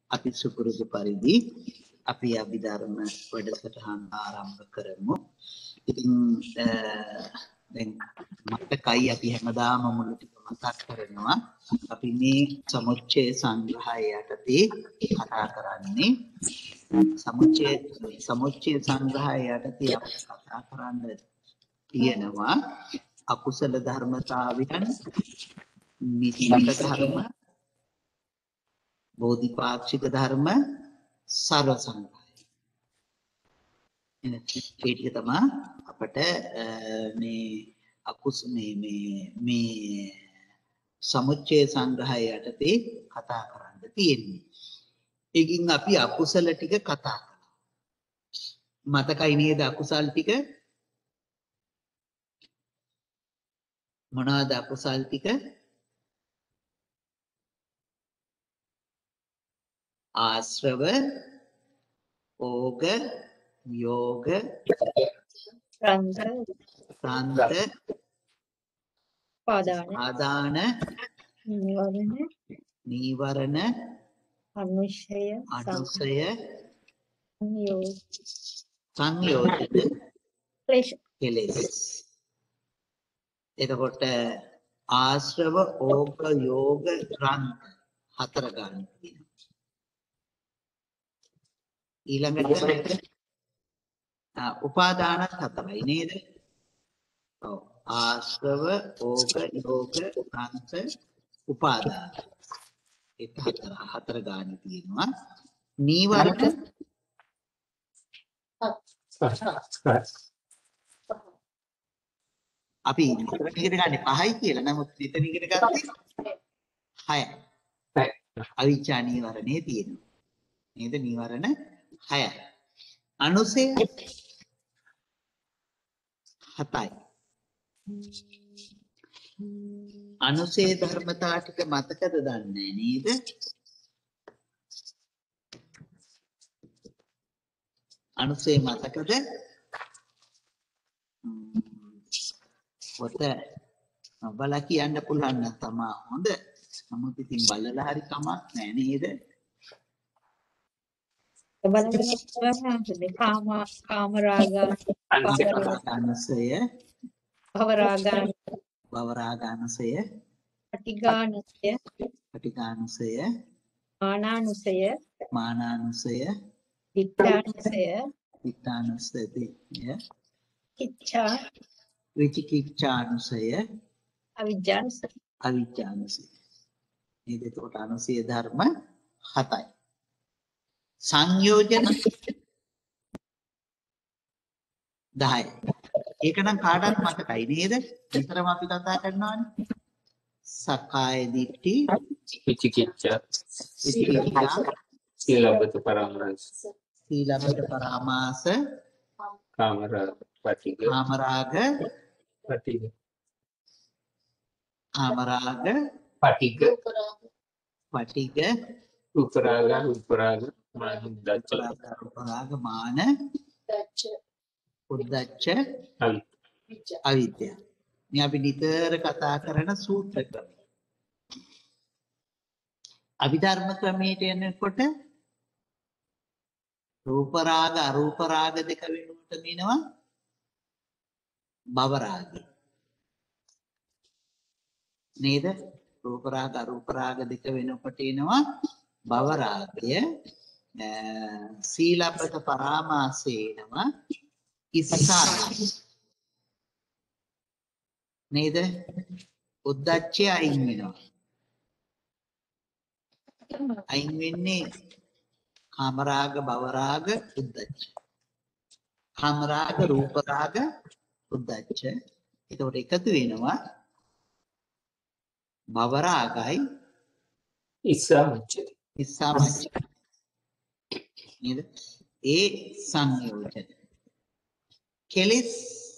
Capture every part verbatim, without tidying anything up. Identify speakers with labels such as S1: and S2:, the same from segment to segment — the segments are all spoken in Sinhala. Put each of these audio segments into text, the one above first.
S1: අපි සුපුරුදු පරිදි අපි අභිධර්ම වැඩසටහන ආරම්භ කරමු. ඉතින් දැන් මතකයි අපි හැමදාම මුල ටික මතක් කරනවා. අපි මේ සමුච්චය සංග්‍රහය යටතේ කතා කරන්නේ. සමුච්චය සමුච්චය සංග්‍රහය යටතේ අපි කතා කරන්න තියෙනවා අකුසල ධර්මතාවයන්, නිස්සක ධර්ම, බෝධිපාක්ෂික ධර්ම, සර්ව සංග්‍රහය. එන ටික තමයි අපට මේ අකුස මේ මේ මේ සමුච්චය සංග්‍රහය යටතේ කතා කරන්න තියෙන්නේ. ඒකින් අපි අකුසල ටික කතා කරනවා. මතකයි නේද අකුසල් ටික? මොනවාද අකුසල් ටික? ආශ්‍රව, ඕග, යෝග,
S2: ප්‍රන්ත,
S1: ප්‍රන්ත,
S2: පාදාන,
S1: ආදාන,
S2: නිවරණ,
S1: නීවරණ,
S2: අනුශය,
S1: අනුසය,
S2: සංයෝග,
S1: සංයෝජන,
S2: ක්ලේශ.
S1: කෙලෙස්. එතකොට ආශ්‍රව, ඕග, යෝග, ප්‍රන්ත හතර ගන්න තියෙනවා. ඊළඟට උපාදානත් හතරයි නේද? ඔව්. ආශ්‍රව, ඕග, යෝග, ප්‍රන්ත, උපාදාන. ඒ හතර හතර ගන්න තියෙනවා. නීවරණ අපි ඉගෙන ගන්න පහයි කියලා. නමුත් මෙතන ඉගෙන ගත්තේ හයයි. අවිචා නීවරණේ තියෙනවා. නේද? නීවරණ හයයි. අනුසය හතයි. අනුසය ධර්මතා ටික මතකද දන්නේ නේද? අනුසය මතකද? පොත බලලා කියන්න පුළුවන් නම් තමයි හොඳ. නමුත් ඉතින් බලලා හරි කමක් නැහැ නේද?
S2: බලන්න කාම කාම රාග
S1: අනුසය,
S2: භව රාග
S1: භව රාගානුසය,
S2: පටිඝානුසය,
S1: පටිඝානුසය,
S2: මානානුසය,
S1: මානානුසය,
S2: විත්තානුසය,
S1: විත්තානුසය,
S2: ඉච්ඡා,
S1: විචිකිච්ඡානුසය,
S2: අවිජ්ජානුසය.
S1: අවිජ්ජානුසය. මේ දෙකට අනුසය ධර්ම හතයි. සංයෝජන දහයයි. ඒක නම් කාටවත් මතකයි නේද? විතරම අපි කතා කරනවානේ. සක්කාය දිට්ඨි,
S3: විචිකිච්ඡා,
S1: විචිකිච්ඡා,
S3: සීලබ්බත පරාමාස,
S1: සීලබ්බත පරාමාස,
S3: කාමරාග, පටිඝ,
S1: කාමරාග,
S3: පටිඝ,
S1: කාමරාග,
S3: පටිඝ,
S1: පටිඝ,
S3: රූපරාග, රූපරාග, මාන, උද්ධච්ච,
S1: රාග, මාන, උද්ධච්ච,
S3: අවිද්‍ය.
S1: අවිද්‍යාව. මේ අපි නිතර කතා කරන සූත්‍ර ක්‍රමය. අභිධර්ම ක්‍රමයට එනකොට රූප රාග, අරූප රාග දෙක වෙනුවට මෙනවා භව රාගය. නේද? රූප රාග, අරූප රාග දෙක වෙනකොට එනවා භව රාගය. සීලබ්බත පරාමාසේනවා ඉස්සාරය. නේද? උද්ධච්චය අයින් වෙනවා. අයින් වෙන්නේ කාමරාග, භවරාග, උද්ධච්ච. කාමරාග, රූපරාග, උද්ධච්ච. එතකොට එකතු වෙනවා භවරාගයි
S3: ඉස්සාමච්චති.
S1: ඉස්සාමච්ච. නේද? ඒ සංයෝජන. කෙලෙස්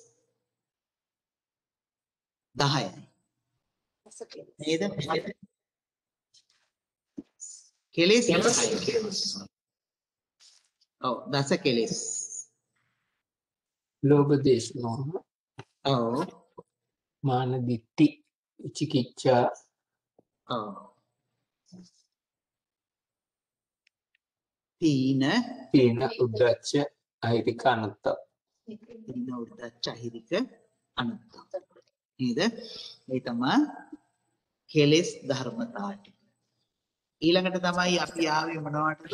S1: දහයයි. නේද? කෙලෙස් දහයයි. ඔව් දස කෙලෙස්.
S3: ලෝභ, දේශ, මොහ,
S1: ඔව්
S3: මාන, දිට්ඨි, විචිකිච්ඡා,
S1: ඔව් තීන
S3: තීන උද්දච්ච අහිරික අනුත්ත.
S1: තීන උද්දච්ච අහිරික අනුත්ත. නේද? ඒ තමයි කෙලෙස් ධර්මතා ටික. ඊළඟට තමයි අපි ආවේ මොනවටද?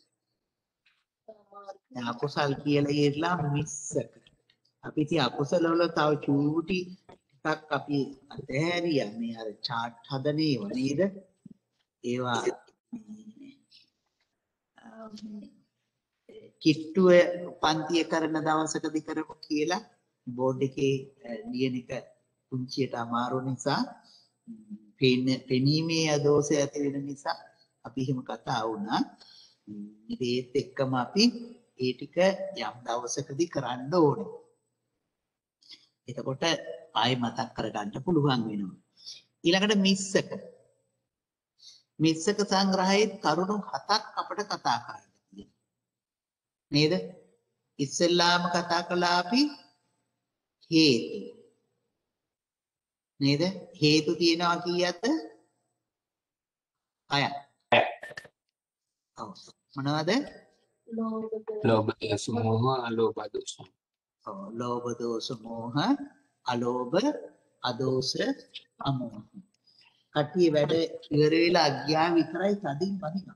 S1: අකුසල් කියලා ඉරලා මිස්සක. අපි ඉතින් අකුසල වල තව චූටි ටිකක් අපි අතහැරියා. මේ අර chart හදන ඒවා නේද? ඒවා කිට්ටුව පන්තිය කරන දවසකදී කරමු කියලා බෝඩ් එකේ ලියන එක පුංචියට අමාරු නිසා පෙනීමේ අදෝෂය ඇති වෙන නිසා අපි එහෙම කතා වුණා. ඒත් එක්කම අපි ඒ ටික යම් දවසකදී කරන්න ඕනේ. එතකොට ආයෙ මතක් කරගන්න පුළුවන් වෙනවා. ඊළඟට මිස්සක. මිස්සක සංග්‍රහයේ කරුණු හතක් අපිට කතා කරන්න තියෙනවා. නේද? ඉස්සෙල්ලාම කතා කළා අපි හේතු. නේද? හේතු තියෙනවා කීයද? හයක්. ඔව්. මොනවද?
S3: ලෝභ දෝෂ මෝහ අලෝභ දෝෂ.
S1: ඔව්. ලෝභ දෝෂ මෝහ අලෝභ අදෝෂ අමෝහ. කට්ටිය වැඩ ඉවර වෙලා ගියා විතරයි තදින් වදිනවා.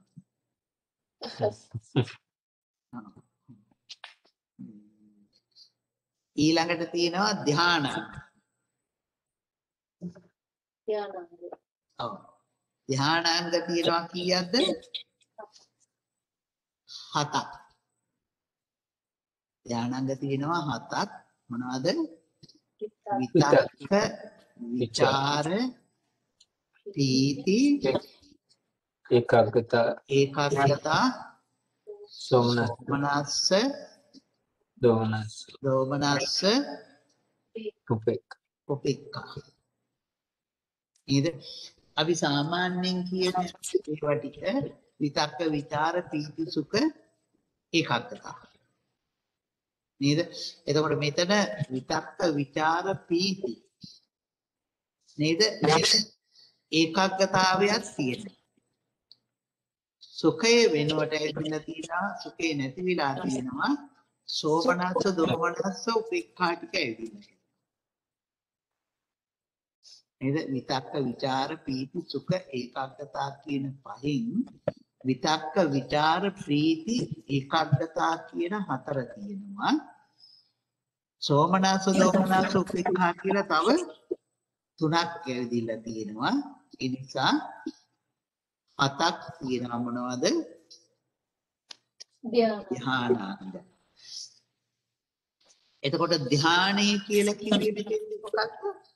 S1: ඊළඟට තියෙනවා ධානය.
S2: ධානාංග.
S1: ඔව්. ධානාංග තියෙනවා කීයක්ද? හතක්. ධානාංග තියෙනවා හතක්. මොනවද? විතක්ක, විචාර, පීති,
S3: ඒකාග්‍රතා,
S1: ඒකාග්‍රතා,
S3: සෝමනස්ස, දෝමනස්ස,
S1: දෝමනස්ස,
S3: උපේක්ඛා.
S1: උපේක්ඛා. ඊද අපි සාමාන්‍යයෙන් කියන ඒවා ටික විතක්ක, විචාර, පීති, සුඛ, ඒකාග්‍රතා. නේද? එතකොට මෙතන විතක්ක, විචාර, පීති නේද? ඒකාග්‍රතාවයක් තියෙනවා. සුඛය වෙනුවට ඇවිල්ලා තියෙනවා, සුඛේ නැති වෙලා තියෙනවා. සෝමනස්ස, දෝමනස්ස, උපේක්ඛා ටික ඇවිල්ලා. නේද? විතක්ක, විචාර, පීති, සුඛ, ඒකාග්‍රතා කියන පහෙන් විතක්ක, විචාර, ප්‍රීති, ඒකාග්‍රතා කියන හතර තියෙනවා. සෝමනස්ස, දෝමනස්ස, උපේක්ඛා කියලා තව තුනක් ඇවිදilla තියෙනවා. ඒ නිසා හතක් තියෙනවා. මොනවද? ධානාංග. එතකොට ධානය කියලා කිව්වේ මෙතෙන්දි මොකක්ද?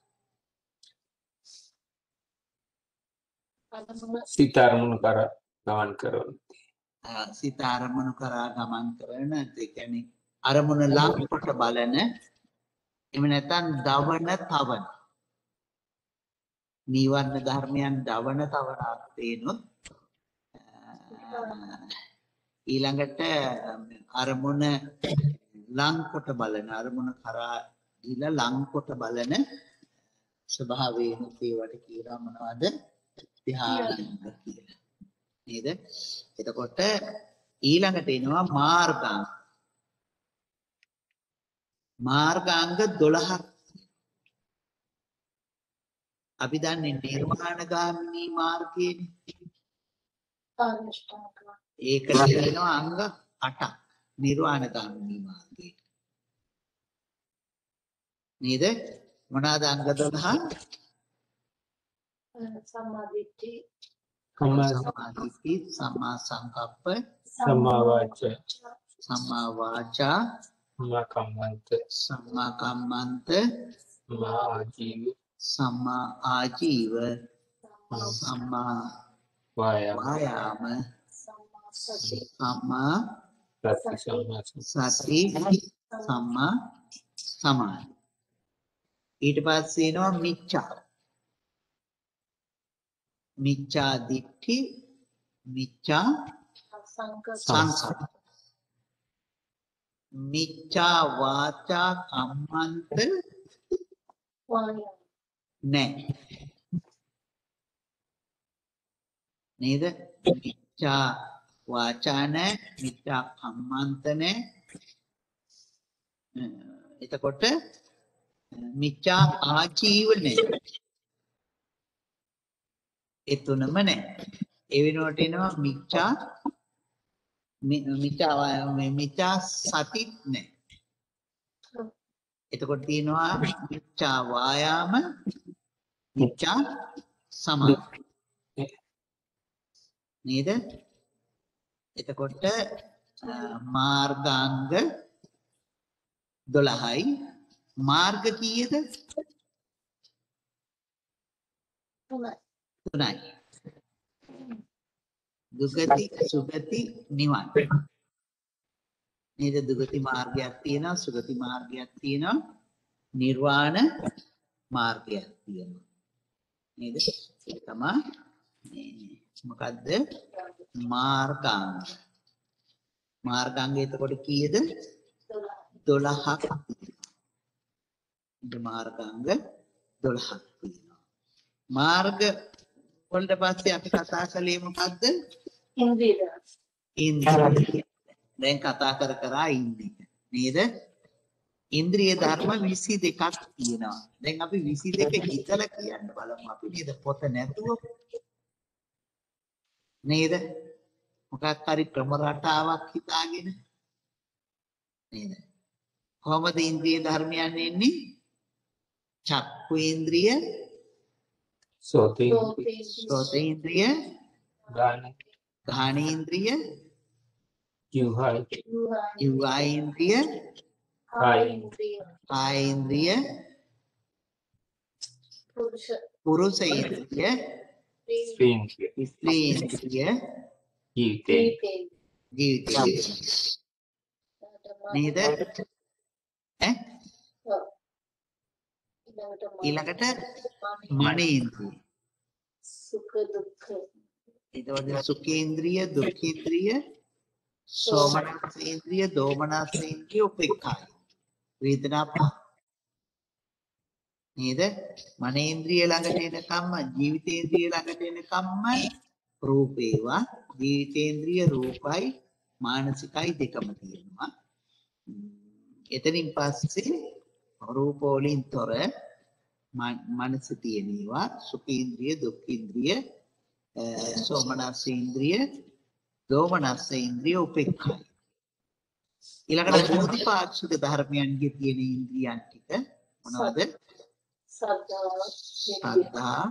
S3: සිත අරමුණු කර ගමන් කරන.
S1: සිත අරමුණු කරා ගමන් කරන, ඒ කියන්නේ අරමුණ ලං කොට බලන, එහෙම නැත්නම් දවන තවන. නීවරණ ධර්මයන් දවන තවන අර්ථේනොත් ඊළඟට අරමුණ ලං කොට බලන, අරමුණ කරා ගිහිලා ලං කොට බලන ස්වභාවයෙන් ඒවට කියනවා මොනවද? ධානාංග කියලා. නේද? එතකොට ඊළඟට එනවා මාර්ගාංග. මාර්ගාංග දොළහක්. අපි දන්නේ නිර්වාණගාමිනී මාර්ගයනේ. ඒක තියෙනවා අංග අටක්. නිර්වාණගාමිනී මාර්ගය. නේද? මොනවාද අංග දොළහ?
S2: සම්මා දිට්ඨි,
S1: සම්මා දිට්ඨි, සම්මා සංකප්ප,
S3: සම්මා වාචා,
S1: සම්මා වාචා,
S3: සම්මා කම්මන්ත,
S1: සම්මා කම්මන්ත,
S3: සම්මා ආජීව,
S1: සම්මා ආජීව, සම්මා
S3: වායාම,
S1: වායාම,
S2: සම්මා සති,
S1: සම්මා
S3: සති, සම්මා
S1: සති, සම්මා සමාධි. ඊට පස්සේ එනවා මිච්ඡා. මිච්ඡා දිට්ඨි, මිච්ඡා සංකප්ප, මිච්ඡා වාචා කම්මන්ත නැහැ. නේද? මිච්ඡා වාචා නැහැ, මිච්ඡා කම්මන්ත නැහැ. එතකොට මිච්ඡා ආජීව නැහැ. ඒ තුනම නැහැ. ඒ වෙනුවට එනවා මිච්ඡා මිච්ඡා මිච්ඡා සතිත් නැහැ. එතකොට තියෙනවා මිච්ඡා වායාම, මිච්ඡා සමාධි. නේද? එතකොට මාර්ගාංග දොළහයි. මාර්ග කීයද?
S2: තුනයි.
S1: තුනයි. දුගති, සුගති, නිවන්. නේද? දුගති මාර්ගයක් තියෙනවා, සුගති මාර්ගයක් තියෙනවා, නිර්වාණ මාර්ගයක් තියෙනවා. නේද? ඒක තමයි මේ මොකද්ද? මාර්ගාංග. මාර්ගාංග එතකොට කීයද? දොළහක්. මාර්ගාංග දොළහක් තියෙනවා. මාර්ග වලට පස්සේ අපි කතා කළේ මොකද්ද?
S2: ඉන්ද්‍රිය.
S1: ඉන්ද්‍රිය. දැන් කතා කර කර ඉන්නේ. නේද? ඉන්ද්‍රිය ධර්ම විසි දෙකක් තියෙනවා. දැන් අපි විසි දෙක හිතලා කියන්න බලමු අපි නේද? පොත නැතුව. නේද? මොකක් හරි ක්‍රම රටාවක් හිතාගෙන. නේද? කොහොමද ඉන්ද්‍රිය ධර්මයන් එන්නේ? චක්කු ඉන්ද්‍රිය,
S3: සෝතේන්ද්‍රිය,
S1: සෝතේන්ද්‍රිය,
S3: ගාන,
S1: ඝානේන්ද්‍රිය,
S3: ජීවහයි,
S1: જીવાઇન્દ્રિય,
S2: කායේන්ද්‍රිය.
S1: කායේන්ද්‍රිය,
S2: පුරුෂ.
S1: පුරුෂේන්ද්‍රිය,
S3: ස්ත්‍රීන්ද්‍රිය,
S1: ස්ත්‍රීන්ද්‍රිය,
S3: ජීවිතේ,
S1: ජීවිතේන්ද්‍රිය. නේද? ඈ ඊළඟට මනේන්ද්‍රිය.
S2: සුඛ දුක්ඛ.
S1: ඊට සුඛේන්ද්‍රිය, දුක්ඛේන්ද්‍රිය, සෝමනස්සේන්ද්‍රිය, දෝමනස්සේන්ද්‍රිය, උපේක්ඛාය. වේදනා පහ. නේද? මනේන්ද්‍රිය ළඟට එනකම්ම, ජීවිතේන්ද්‍රිය ළඟට එනකම්ම රූපේවා, ජීවිතේන්ද්‍රිය රූපයි, මානසිකයි දෙකම තියෙනවා. එතනින් පස්සේ රූප වලින් තොර මනස තියෙනවා. සුඛේන්ද්‍රිය, දුක්ඛේන්ද්‍රිය, සෝමනස්සේන්ද්‍රිය, දෝමනස්සේන්ද්‍රිය, උපේක්ඛාය. ඊළඟට බෝධිපාක්ෂික ධර්මයන්ගේ තියෙන ඉන්ද්‍රියන් ටික මොනවද? සද්ධා,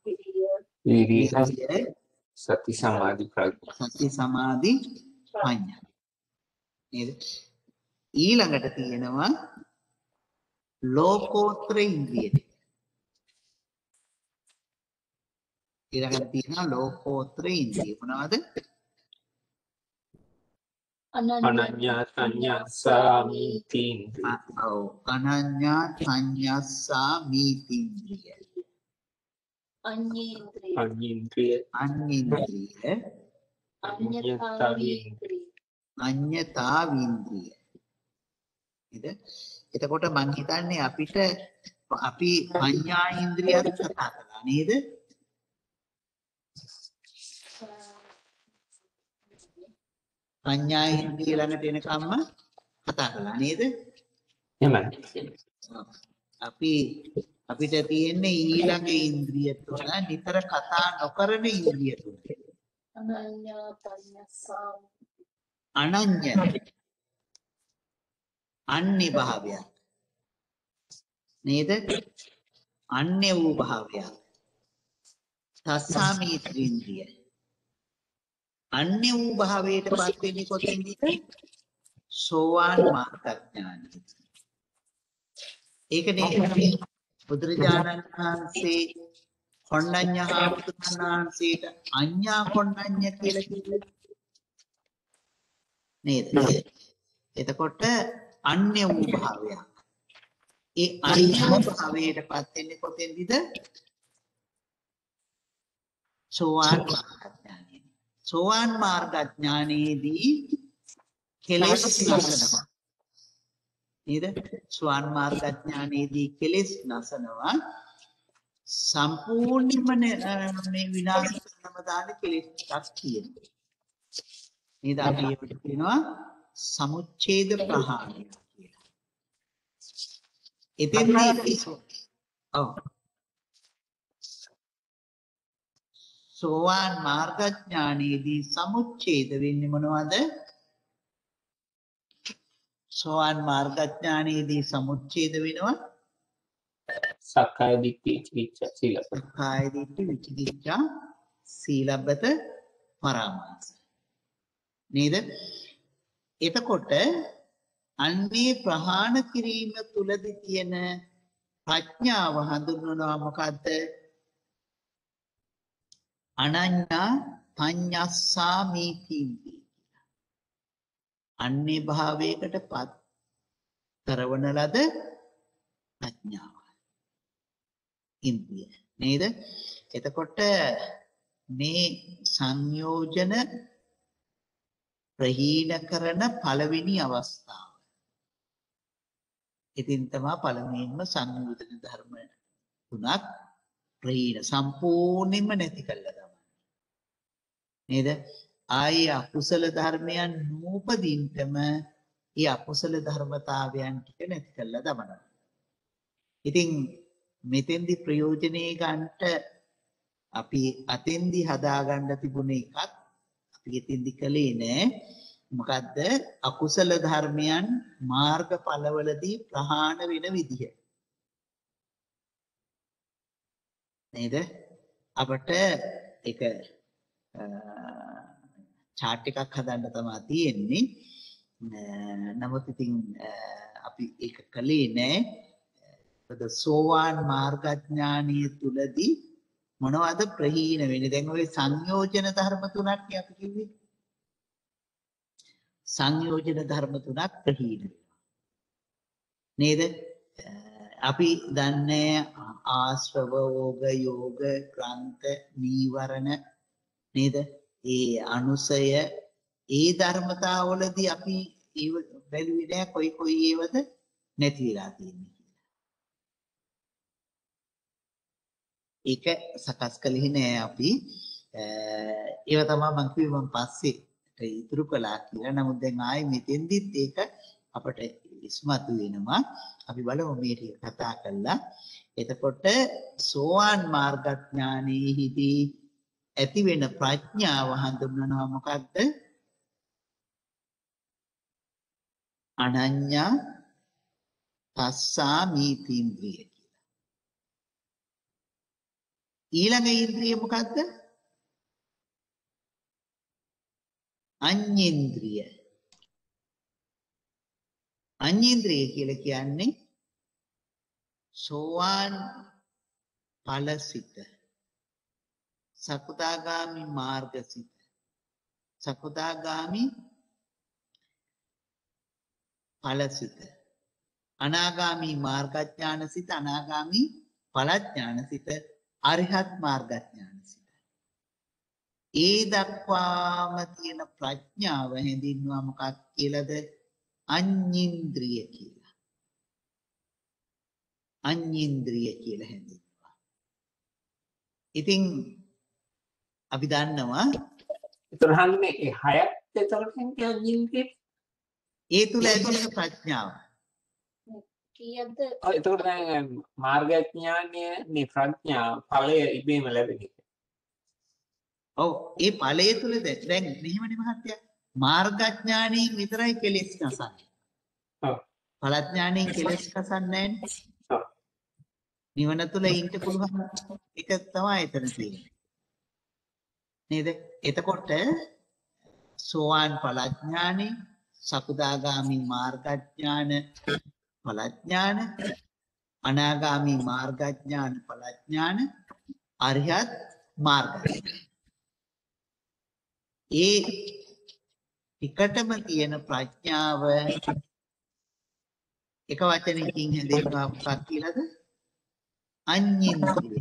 S1: විරිය,
S3: සති සමාධි ප්‍රඥා.
S1: සති සමාධි ප්‍රඥා. නේද? ඊළඟට තියෙනවා ලෝකෝත්තර ඉන්ද්‍රිය. ඊළඟට තියෙනවා ලෝකෝත්තර ඉන්ද්‍රිය. මොනවද?
S3: අනඤ්ඤා සංඥා සාමීතින්ද්‍රිය,
S1: ඔව්, අනඤ්ඤා සංඥා සාමීතින්ද්‍රිය.
S2: අඤ්ඤේන්ද්‍රිය.
S3: අඤ්ඤේන්ද්‍රිය,
S1: අඤ්ඤේන්ද්‍රිය,
S2: අඤ්ඤතාවේන්ද්‍රිය.
S1: අඤ්ඤතාවීන්ද්‍රිය. නේද? එතකොට මම හිතන්නේ අපිට අපි පඤ්ඤා ඉන්ද්‍රියත් කතා කළා නේද? පඤ්ඤා ඉන්ද්‍රිය ළඟට එනකම්ම කතා කළා නේද?
S3: එහෙමයි.
S1: අපි අපිට තියෙන්නේ ඊළඟ ඉන්ද්‍රිය තුන නිතර කතා නොකරන ඉන්ද්‍රිය තුන.
S2: අනඤ්ඤා පඤ්ඤස්සාම.
S1: අනඤ්‍ය අන්‍ය භාවයක් නේද? අන්‍ය වූ භාවයක්. තස්සාමීති ඉන්ද්‍රිය. අන්‍ය වූ භාවයට පත් වෙන්නේ කොතෙන්ද? සෝවාන් මාර්ගඥානයි. ඒකනේ බුදුරජාණන් වහන්සේ කොණ්ණඤ්ඤා බුදුරජාණන්සේට අඤ්ඤා කොණ්ණඤ්ඤ කියලා කිව්වේ නේද? එතකොට අන්‍ය වූ භාවයක්. ඒ අන්‍ය වූ භාවයට පත් වෙන්නේ කොතෙන්ද? සෝවාන් මාර්ගඥානෙ. සෝවාන් මාර්ගඥානෙදී කෙලෙස් නසනවා. නේද? සෝවාන් මාර්ගඥානෙදී කෙලෙස් නසනවා. සම්පූර්ණයෙන්ම මේ විනාශ කරනම දාන කෙලෙස් ටිකක් තියෙනවා. නේද? අපි ඒකට කියනවා සමුච්ඡේද ප්‍රහාණය කියලා. එතෙන්දී ඔව් සෝවාන් මාර්ගඥානයේදී සමුච්ඡේද වෙන්නේ මොනවද? සෝවාන් මාර්ගඥානයේදී සමුච්ඡේද වෙනවා
S3: සක්කාය දිට්ඨි විචිකිච්ඡා සීලබ්බත.
S1: සක්කාය දිට්ඨි විචිකිච්ඡා සීලබ්බත පරාමාස. නේද? එතකොට අන්නේ ප්‍රහාණ කිරීම තුලදී තියෙන ප්‍රඥාව හඳුන්වනවා මොකද්ද? අනඤ්ඤා පඤ්ඤස්සාමීති. අන්නේ භාවයකට පත් කරවන ලද ප්‍රඥාව. ඉන්ද්‍රිය. නේද? එතකොට මේ සංයෝජන ප්‍රහීන කරන පළවෙනි අවස්ථාව. ඉතින් තමයි පළමුවෙන්ම සංයෝජන ධර්ම තුනක් ප්‍රහීන සම්පූර්ණයෙන්ම නැති කළා තමයි. නේද? ආයේ අකුසල ධර්මයන් නූපදින්නම ඒ අකුසල ධර්මතාවයන් ටික නැති කළා දමනවා. ඉතින් මෙතෙන්දි ප්‍රයෝජනේ ගන්නට අපි අතෙන්දි හදාගන්න තිබුණ එකක් අපි එතෙන්දි කළේ නෑ. මොකද්ද? අකුසල ධර්මයන් මාර්ගඵලවලදී ප්‍රහාණ වෙන විදිහ. නේද? අපට ඒක chart එකක් හදන්න තමයි තියෙන්නේ. නමුත් ඉතින් අපි ඒක කළේ නෑ. මොකද සෝවාන් මාර්ගඥානීය තුලදී මොනවද ප්‍රහීන වෙන්නේ? දැන් ඔය සංයෝජන ධර්ම තුනක් නේ අපි කිව්වේ. සංයෝජන ධර්ම තුනක් ප්‍රහීන වෙනවා. නේද? අපි දන්නේ ආශ්‍රව ඕග යෝග ක්‍රාන්ත නීවරණ නේද? ඒ අනුසය ඒ ධර්මතාවවලදී අපි ඒව බැලුවේ නෑ කොයි කොයි ඒවද නැති වෙලා තියෙන්නේ. ඒක සකස් කළේ නෑ අපි. ඒව තමයි මම කිව්වේ මම පස්සේ ඉතුරු කළා කියලා. නමුත් දැන් ආයේ මෙතෙන්දිත් ඒක අපට ඉස්මතු වෙනවා. අපි බලමු මේ ටික කතා කළා. එතකොට සෝවාන් මාර්ගඥානෙහිදී ඇති වෙන ප්‍රඥාව හඳුන්වනවා මොකක්ද? අනඤ්ඤා පස්සාමීති ඉන්ද්‍රිය. ඊළඟ ඉන්ද්‍රිය මොකද්ද? අඤ්ඤේන්ද්‍රිය. අඤ්ඤේන්ද්‍රිය කියලා කියන්නේ සෝවාන් ඵලසිත, සකදාගාමි මාර්ගසිත, සකදාගාමි ඵලසිත, අනාගාමි මාර්ගඥානසිත, අනාගාමි ඵලඥානසිත, අරිහත් මාර්ගඥානසිත. ඒ දක්වාම තියෙන ප්‍රඥාව හැඳින්වුවා මොකක් කියලාද? අඤ්ඤේන්ද්‍රිය කියලා. අඤ්ඤේන්ද්‍රිය කියලා හැඳින්වුවා. ඉතින් අපි දන්නවා
S3: ඒතර හන්නේ ඒ හයක් එතකොට කියන්නේ අඤ්ඤේන්ද්‍රිය.
S1: ඒ තුල ඇති වෙන ප්‍රඥාව.
S2: කීයද?
S3: ඔය එතකොට දැන් මාර්ගඥානයේ මේ ප්‍රඥා ඵලය ඉබේම ලැබෙන එක.
S1: ඔව් ඒ ඵලය තුල දැන් මෙහෙමනේ මහත්තයා මාර්ගඥානයෙන් විතරයි කෙලෙස් කසන්නේ.
S3: ඔව්.
S1: ඵලඥානයෙන් කෙලෙස් කසන්නේ නැහැ.
S3: ඔව්.
S1: නිවන තුල ඉන්න පුළුවන් එක තමයි එතන තියෙන්නේ. නේද? එතකොට සෝවාන් ඵලඥානෙ, සකදාගාමි මාර්ගඥාන ඵලඥාන, අනාගාමි මාර්ගඥාන ඵලඥාන, අරිහත් මාර්ගඥාන. ඒ එකටම තියෙන ප්‍රඥාව එක වචනයකින් හැදෙනවා මොකක් කියලාද? අඤ්ඤේන්ද්‍රිය.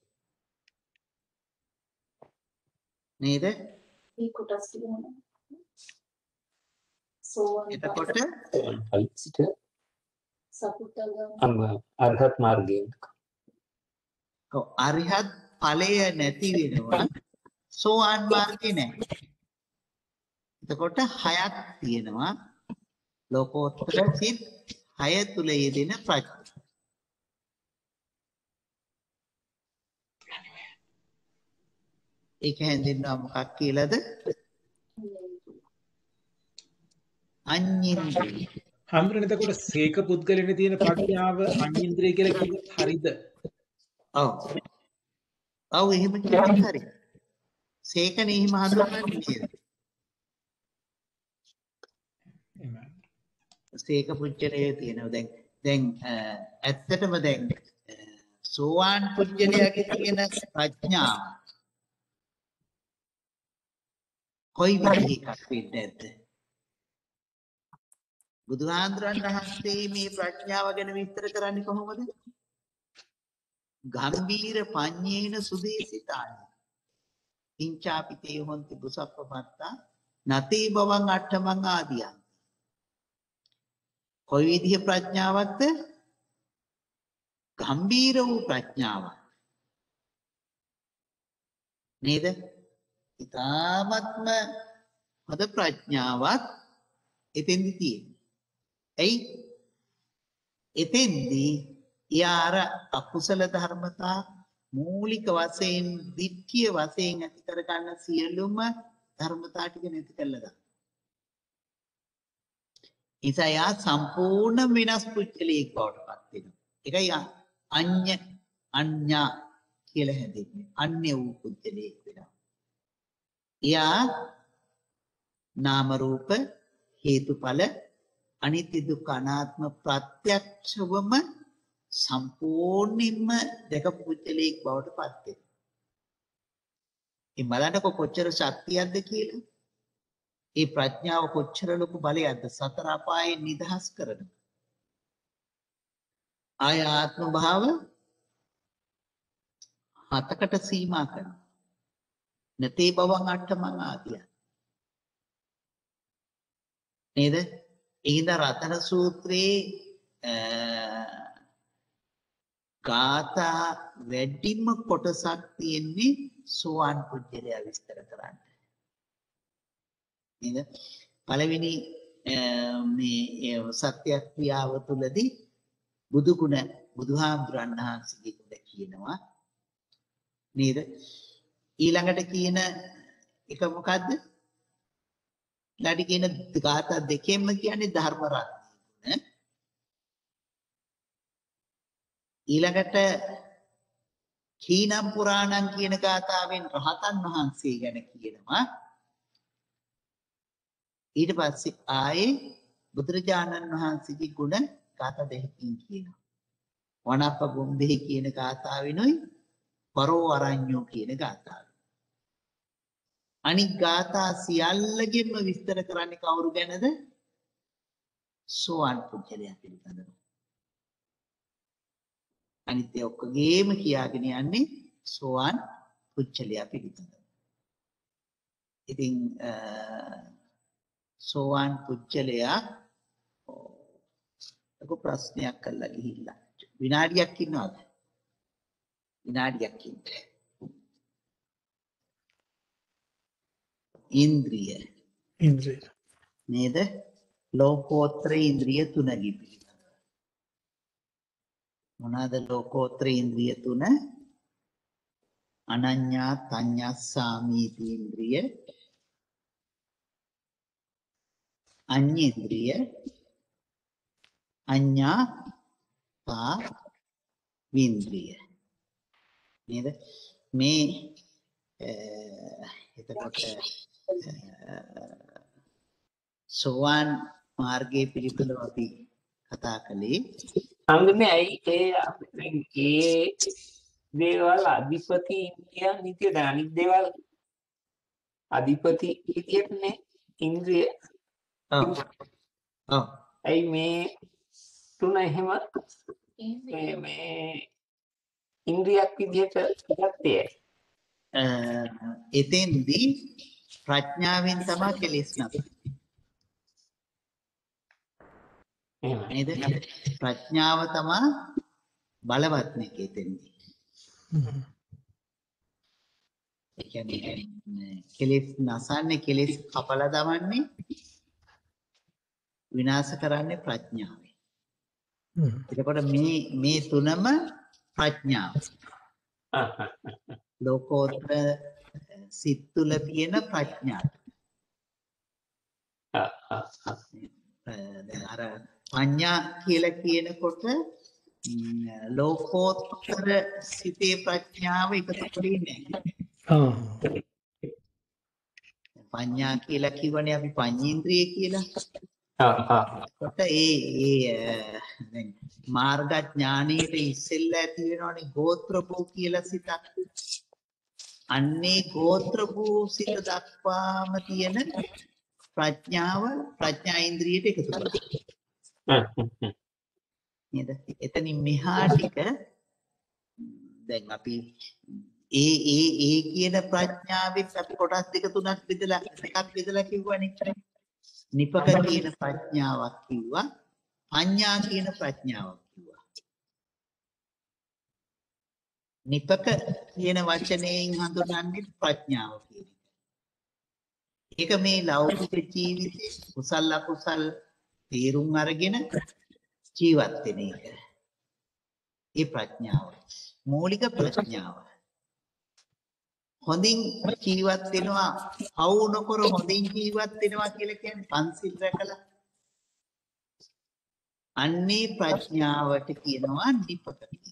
S1: නේද?
S2: මේ කොටස් ටික මොනවද? සෝවාන්
S1: එතකොට
S3: ඵලසිත
S2: සකුතගාමි
S3: අම අරහත් මාර්ගයෙන්.
S1: ඔව් අරිහත් ඵලය නැති වෙනවා සෝවාන් මාර්ගේ නැහැ. එතකොට හයක් තියෙනවා ලෝකෝත්තර සිත් හය තුල යෙදෙන ප්‍රඥා. ඒක හැඳින්වුවා මොකක් කියලාද? අඤ්ඤේන්ද්‍රිය.
S4: හැමෝටම එතකොට සීක පුද්ගලෙන්නේ තියෙන ප්‍රඥාව අඤ්ඤේන්ද්‍රිය කියලා කිව්වොත් හරිද?
S1: ඔව්. ඔව් එහෙම කියන්න හරි. සීකනේ එහෙම හඳුන්වන්නේ නේද? සීක පුජ්‍යලයේ තියෙනවා දැන් දැන් ඇත්තටම දැන් සෝවාන් පුජ්‍යලයාගේ තියෙන ප්‍රඥාව කොයි විදිහකට වෙන්නේ නැද්ද? බුදුහාඳුරන් වහන්සේ මේ ප්‍රඥාව ගැන විස්තර කරන්නේ කොහොමද? ගම්බීර පඤ්ඤේන සුදේසිතානි ඉංචාපිතේ හොන්ති බුසප්පමත්තා නතේ බවං අට්ඨමං ආදියං. කොයි විදිහ ප්‍රඥාවක්ද? ගම්බීර වූ ප්‍රඥාවක් නේද? ඊ타ත්ම හොඳ ප්‍රඥාවක් එතෙන්දි තියෙනවා. එයි එතෙන්දී යාර අකුසල ධර්මතා මූලික වශයෙන් දිට්ඨිය වශයෙන් ඇති කර ගන්න සියලුම ධර්මතා ටික නැති කළා දාන්න. ඉතියා සම්පූර්ණ විනාශ පුච්චලියක් බවට පත් වෙනවා. ඒකයි අඤ්ඤ අඤ්ඤා කියලා හැදෙන්නේ. අන්‍ය වූ පුච්චලියක් වෙනවා. යා නාම රූප හේතුඵල අනිත්‍ය දුක්ඛ අනාත්ම ප්‍රත්‍යක්ෂවම සම්පූර්ණයෙන්ම දැකපු පුච්චලියක් බවට පත් වෙනවා. මේ බලන්නකො කොච්චර ශක්තියක්ද කියලා. ඒ ප්‍රඥාව කොච්චර ලොකු බලයක්ද? සතර අපායෙන් නිදහස් කරන. ආය ආත්ම භාව හතකට සීමා කරනවා. නතේ බවං අට්ඨමං ආදිය. නේද? ඒකින්ද රතන සූත්‍රයේ ගාථා වැඩිම කොටසක් තියෙන්නේ සෝවාන් පුජ්‍යලයා විස්තර කරන්න. නේද? පළවෙනි මේ සත්‍ය ක්‍රියාව තුළදී බුදු ගුණ බුදුහාමුදුරන් වහන්සේගේ ගුණ කියනවා නේද? ඊළඟට කියන එක මොකද්ද? ඊළඟට කියන ගාථා දෙකෙන්ම කියන්නේ ධර්ම රත්නය. ඊළඟට කීනම් පුරාණම් කියන ගාථාවෙන් රහතන් වහන්සේ ගැන කියනවා. ඊට පස්සේ ආයේ බුදුරජාණන් වහන්සේගේ ගුණ ගාථා දෙකකින් කියනවා. වනප්ප ගොම්බේ කියන ගාථාවෙනුයි පරෝ අරඤ්ඤෝ කියන ගාථාව. අනික් ගාථා සියල්ලගෙම විස්තර කරන්නේ කවුරු ගැනද? සෝවාන් පුජ්‍යලයා පිළිබඳව. අනිත් ඒ ඔක්කොගේම කියාගෙන යන්නේ සෝවාන් පුජ්‍යලයා පිළිබඳව. ඉතින් සෝවාන් පුජ්‍යලයා ලොකු ප්‍රශ්නයක් කළා ගිහිල්ලා. විනාඩියක් ඉන්නවද? විනාඩියක් ඉන්න. ඉන්ද්‍රිය.
S4: ඉන්ද්‍රිය.
S1: නේද? ලෝකෝත්තර ඉන්ද්‍රිය තුනකි පිළිබඳව. මොනවාද ලෝකෝත්තර ඉන්ද්‍රිය තුන? අනඤ්ඤා තඤ්ඤස්සාමීති ඉන්ද්‍රිය, අඤ්ඤේන්ද්‍රිය, අඤ්ඤා පා වින්ද්‍රිය. නේද? මේ එතකොට සෝවාන් මාර්ගයේ පිළිබඳව අපි කතා කළේ.
S3: අන්දනේ ඇයි ඒ ඒ දේවල් අධිපති ඉන්ද්‍රිය නිතිය අනිත් දේවල් අධිපති විදියටනේ ඉන්ද්‍රිය.
S1: ඔව්. ඔව්.
S3: ඇයි මේ තුන එහෙම මේ මේ ඉන්ද්‍රියක් විදියට ගත්තේ?
S1: එතෙන්දී ප්‍රඥාවෙන් තමයි කෙලෙස් නැති. නේද? ප්‍රඥාව තමයි බලවත් නෙක එතෙන්දී. ඒ කියන්නේ කෙලෙස් නැසන්නේ කෙලෙස් කපලා දමන්නේ විනාශ කරන්නේ ප්‍රඥාවෙන්. එතකොට මේ මේ තුනම ප්‍රඥාව. ලෝකෝත්තර සිත් තුළ තියෙන ප්‍රඥාව. දැන් අර පඤ්ඤා කියලා කියනකොට ලෝකෝත්තර සිතේ ප්‍රඥාව එකතු වෙන්නේ නැහැ. පඤ්ඤා කියලා කියවනේ අපි පඤ්චේන්ද්‍රිය කියලා. කොට ඒ ඒ දැන් මාර්ග ඥානීයට ඉස්සෙල්ලා ඇති වෙනවනේ ගෝත්‍ර භූ කියලා සිතක්. අන්නේ ගෝත්‍ර භූ සිත දක්වාම තියෙන ප්‍රඥාව ප්‍රඥා ඉන්ද්‍රියට එකතු කරනවා. නේද? එතනින් මෙහා ටික දැන් අපි ඒ ඒ ඒ කියන ප්‍රඥාවෙත් අපි කොටස් දෙක තුනක් බෙදලා එකක් බෙදලා කිව්වනේ. නිපක කියන ප්‍රඥාවක් කිව්වා, පඤ්ඤා කියන ප්‍රඥාවක් කිව්වා. නිපක කියන වචනයෙන් හඳුන්වන්නේ ප්‍රඥාව කියන එක. ඒක මේ ලෞකික ජීවිතේ කුසල අකුසල් තේරුම් අරගෙන ජීවත් වෙන එක. ඒ ප්‍රඥාව. මූලික ප්‍රඥාව. හොඳින් ජීවත් වෙනවා, පවු නොකර හොඳින් ජීවත් වෙනවා කියලා කියන්නේ පන්සිල් රැකලා. අන්නේ ප්‍රඥාවට කියනවා නිපක කියලා.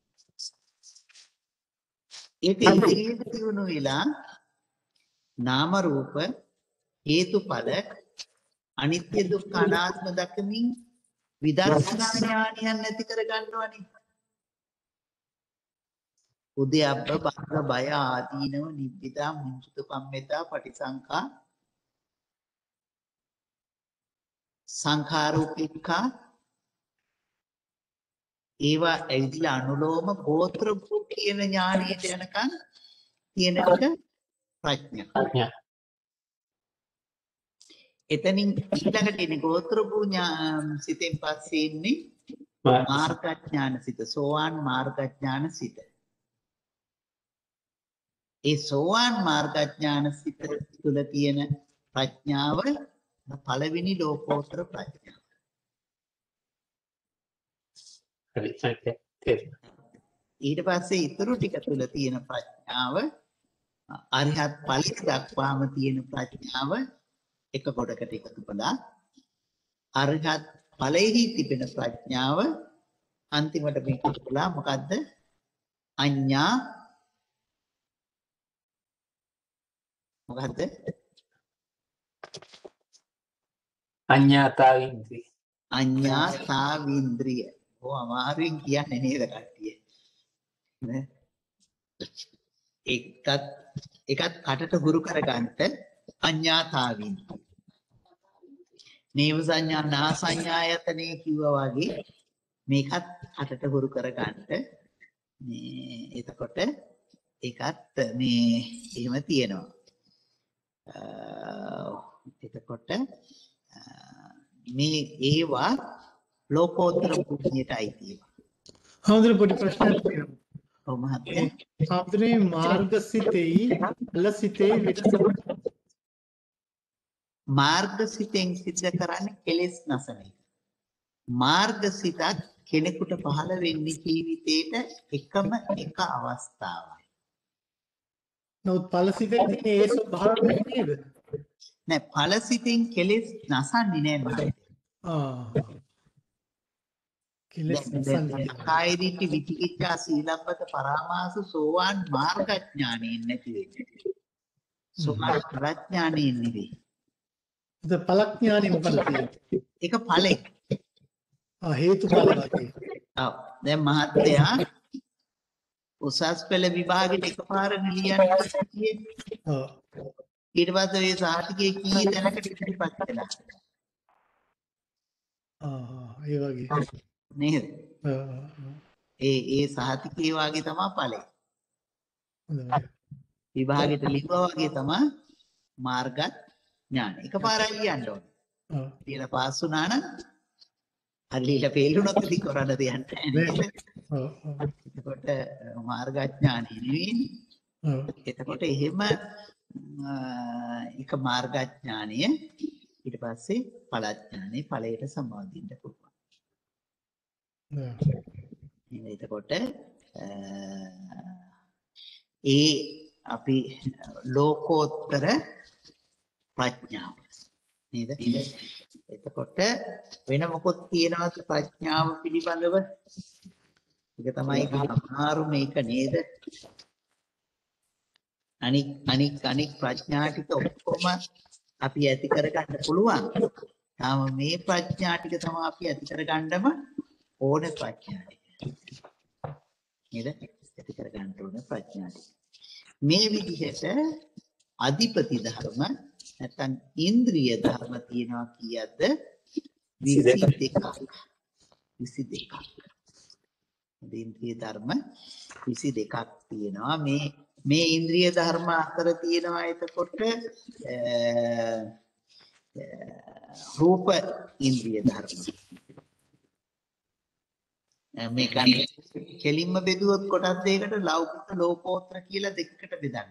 S1: ඒක ඉදිරියට දියුණු වෙලා නාම රූප හේතුඵල අනිත්‍ය දුක්ඛ අනාත්ම දක්මින් විදර්ශනා ඥානයන් නැති කර ගන්නවනේ. උද්‍යප්ප බංග බය ආදීනව නිබ්බිදා මුංචිත කම්මිතා පටිසංඛා සංඛාරූපිකා ඒවා ඇවිදලා අනුලෝම ගෝත්‍ර භූ කියන ඥානයට යනකම් තියෙන එක ප්‍රඥා. එතනින් ඊළඟට ඉන්නේ ගෝත්‍ර භූ සිතෙන් පස්සේ ඉන්නේ මාර්ගඥාන සිත, සෝවාන් මාර්ගඥාන සිත. ඒ සෝවාන් මාර්ගඥාන සිත තුළ තියෙන ප්‍රඥාව පළවෙනි ලෝකෝත්තර ප්‍රඥාව. ඊට පස්සේ ඊතුරු ටික තුළ තියෙන ප්‍රඥාව අරිහත් ඵලයට දක්වාම තියෙන ප්‍රඥාව එක කොටකට එකතු කළා. අරිහත් ඵලෙහි තිබෙන ප්‍රඥාව අන්තිමට මේක කළා මොකද්ද? අඤ්ඤා මොකද්ද?
S3: අඤ්ඤාතාවින්ද්‍රිය.
S1: අඤ්ඤාතාවින්ද්‍රිය. ඔය අමාරුවෙන් කියන්නේ නේද කට්ටිය? නේ? එකත් එකත් කටට හුරු කරගන්න අඤ්ඤාතාවින්ද්‍රිය. නේව සංඥා නා සංඥායතනේ කිව්වා වගේ මේකත් කටට හුරු කරගන්න. මේ එතකොට ඒකත් මේ එහෙම තියෙනවා. එතකොට මේ ඒවා ලෝකෝත්තර භූමියටයි තියෙනවා.
S5: හඳුන පොඩි ප්‍රශ්නයක් තියෙනවා.
S1: ඔව් මහත්තයා.
S5: හඳුනේ මාර්ගසිතෙයි අලසිතෙයි වෙනස.
S1: මාර්ගසිතෙන් සිද්ධ කරන්නේ කෙලෙස් නැසන එක. මාර්ගසිතක් කෙනෙකුට පහළ වෙන්නේ ජීවිතේට එකම එක අවස්ථාවයි.
S5: නමුත් ඵලසිතෙන් තියෙන ඒ ස්වභාවය නේද?
S1: නෑ ඵලසිතෙන් කෙලෙස් නැසන්නේ නෑ මහත්තයා.
S5: ආ. කෙලෙස් නැසන්නේ.
S1: කායිරීටි විචිකිච්ඡා සීලබ්බත පරාමාස සෝවාන් මාර්ගඥානෙන් නැති වෙන්නේ. සෝවාන් ප්‍රඥානෙන් නෙවෙයි.
S5: ද ඵලඥානෙ මොකද කියන්නේ?
S1: ඒක ඵලෙ.
S5: ආ හේතුඵල වගේ.
S1: ඔව්. දැන් මහත්තයා උසස් පෙළ විභාගෙට එකපාර ලියන්න කියේ.
S5: ඔව්.
S1: ඊට පස්සේ ඒ සාහිතිකයේ කී දැනකට ඉතිරිපත් කළා.
S5: ආ ඒ වගේ.
S1: නේද?
S5: ආ
S1: ඒ ඒ සාහිතිකයේ වාගේ තමයි ඵලෙ.
S5: හොඳයි.
S1: විභාගෙට ලිව්වා වගේ තමයි මාර්ග ඥාන. එකපාරයි ලියන්න ඕනේ.
S5: ඔව්.
S1: ඊළ පාස් වුණා නම් හරියට ෆේල් වුණොත් ඉතින් කරන්න දෙයක් නැහැ නේද?
S5: ඔව් ඔව්.
S1: එතකොට මාර්ගඥානෙ නෙවෙයි
S5: ඔව්.
S1: එතකොට එහෙම එක මාර්ගඥානය ඊට පස්සේ ඵලඥානෙ ඵලයට සමාදින්න පුළුවන්.
S5: ඔව්.
S1: එතකොට ඒ අපි ලෝකෝත්තර ප්‍රඥාව නේද? එතකොට වෙන මොකොත් තියනවාද ප්‍රඥාව පිළිබඳව? ඒක තමයි අමාරු මේක නේද? අනික් අනික් අනික් ප්‍රඥා ටික ඔක්කොම අපි ඇති කරගන්න පුළුවන්. තාම මේ ප්‍රඥා ටික තමයි අපි ඇති කරගන්නම ඕන ප්‍රඥා ටික. නේද? ඇති කරගන්න ඕන ප්‍රඥා ටික. මේ විදිහට අධිපති ධර්ම නැත්නම් ඉන්ද්‍රිය ධර්ම තියෙනවා කීයද? විසි දෙකක්. විසි දෙකක්. ඉන්ද්‍රිය ධර්ම විසි දෙකක් තියෙනවා. මේ මේ ඉන්ද්‍රිය ධර්ම අතර තියෙනවා එතකොට රූප ඉන්ද්‍රිය ධර්ම. මේ කෙලින්ම බෙදුවොත් කොටස් දෙකකට ලෞකික ලෝකෝත්තර කියලා දෙකකට බෙදන්න.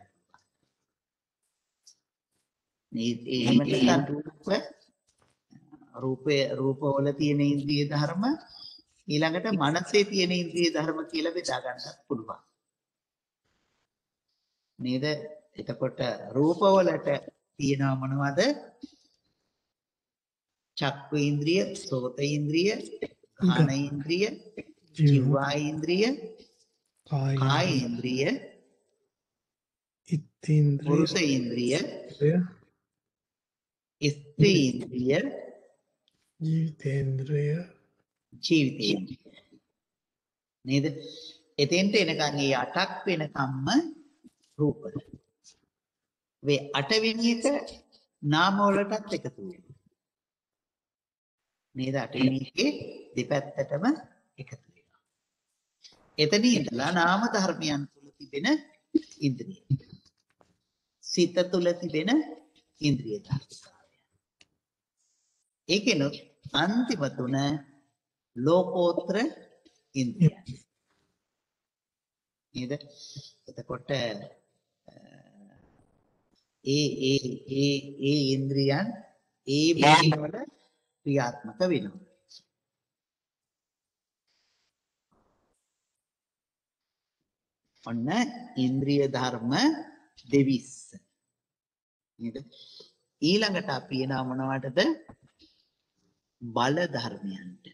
S1: මේ එහෙම නැත්නම් රූප රූපේ රූපවල තියෙන ඉන්ද්‍රිය ධර්ම ඊළඟට මනසේ තියෙන ඉන්ද්‍රිය ධර්ම කියලා බෙදා ගන්නත් පුළුවන්. නේද? එතකොට රූපවලට තියෙනවා මොනවද? චක්කු ඉන්ද්‍රිය, සෝත ඉන්ද්‍රිය, කාන ඉන්ද්‍රිය, ජීවා ඉන්ද්‍රිය, කාය ඉන්ද්‍රිය,
S5: ඉත්තේන්ද්‍රිය,
S1: පුරුෂ ඉන්ද්‍රිය, ස්ත්‍රී ඉන්ද්‍රිය,
S5: ජීවිතේන්ද්‍රිය,
S1: ජීවිතේන්ද්‍රිය. නේද? එතෙන්ට එනකන් මේ අටක් වෙනකම්ම රූප. මේ අටවෙනි එක නාම වලටත් එකතු වෙනවා. නේද? අටවෙනි එකේ දෙපැත්තටම එකතු වෙනවා. එතන ඉඳලා නාම ධර්මයන් තුල තිබෙන ඉන්ද්‍රිය. සිත තුල තිබෙන ඉන්ද්‍රිය ධර්මතාවය. ඒකෙනොත් අන්තිම තුන ලෝකෝත්තර ඉන්ද්‍රිය. නේද? එතකොට ඒ ඒ ඒ ඒ ඉන්ද්‍රියන් ඒ භාවවල ක්‍රියාත්මක වෙනවා. ඔන්න ඉන්ද්‍රිය ධර්ම දෙවිස්. නේද? ඊළඟට අපි එනවා මොනවටද? බල ධර්මයන්ට.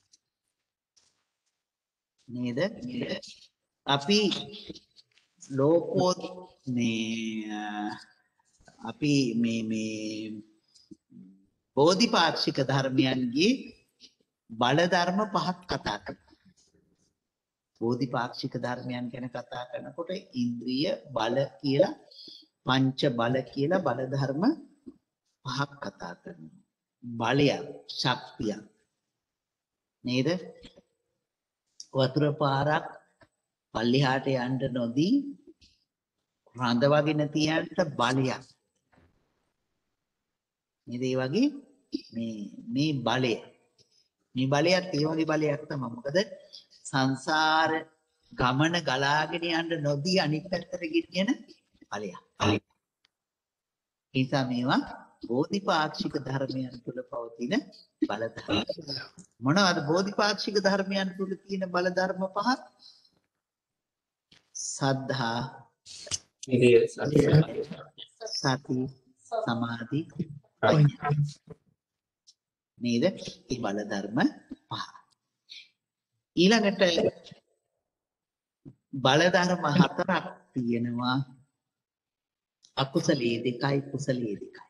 S1: නේද? අපි ලෝකෝත් මේ අපි මේ මේ බෝධිපාක්ෂික ධර්මයන්ගේ බල ධර්ම පහක් කතා කරනවා. බෝධිපාක්ෂික ධර්මයන් ගැන කතා කරනකොට ඉන්ද්‍රිය බල කියලා පංච බල කියලා බල ධර්ම පහක් කතා කරනවා. බලයක්, ශක්තියක්. නේද? වතුර පාරක් පල්ලිහාට යන්න නොදී රඳවගෙන තියන්න බලයක්. නේද? ඒ වගේ මේ මේ බලය. මේ බලයත් ඒ වගේ බලයක් තමයි. මොකද සංසාර ගමන ගලාගෙන යන්න නොදී අනිත් පැත්තට ගෙනියන බලයක්. ඒ නිසා මේවා බෝධිපාක්ෂික ධර්මයන් තුළ පවතින බල ධර්ම. මොනවද බෝධිපාක්ෂික ධර්මයන් තුළ තියෙන බල ධර්ම පහ? සද්ධා,
S3: විරිය, සති,
S1: සති, සමාධි, ප්‍රඥා. නේද? මේ බල ධර්ම පහ. ඊළඟට බල ධර්ම හතරක් තියෙනවා. අකුසලයේ දෙකයි, කුසලයේ දෙකයි.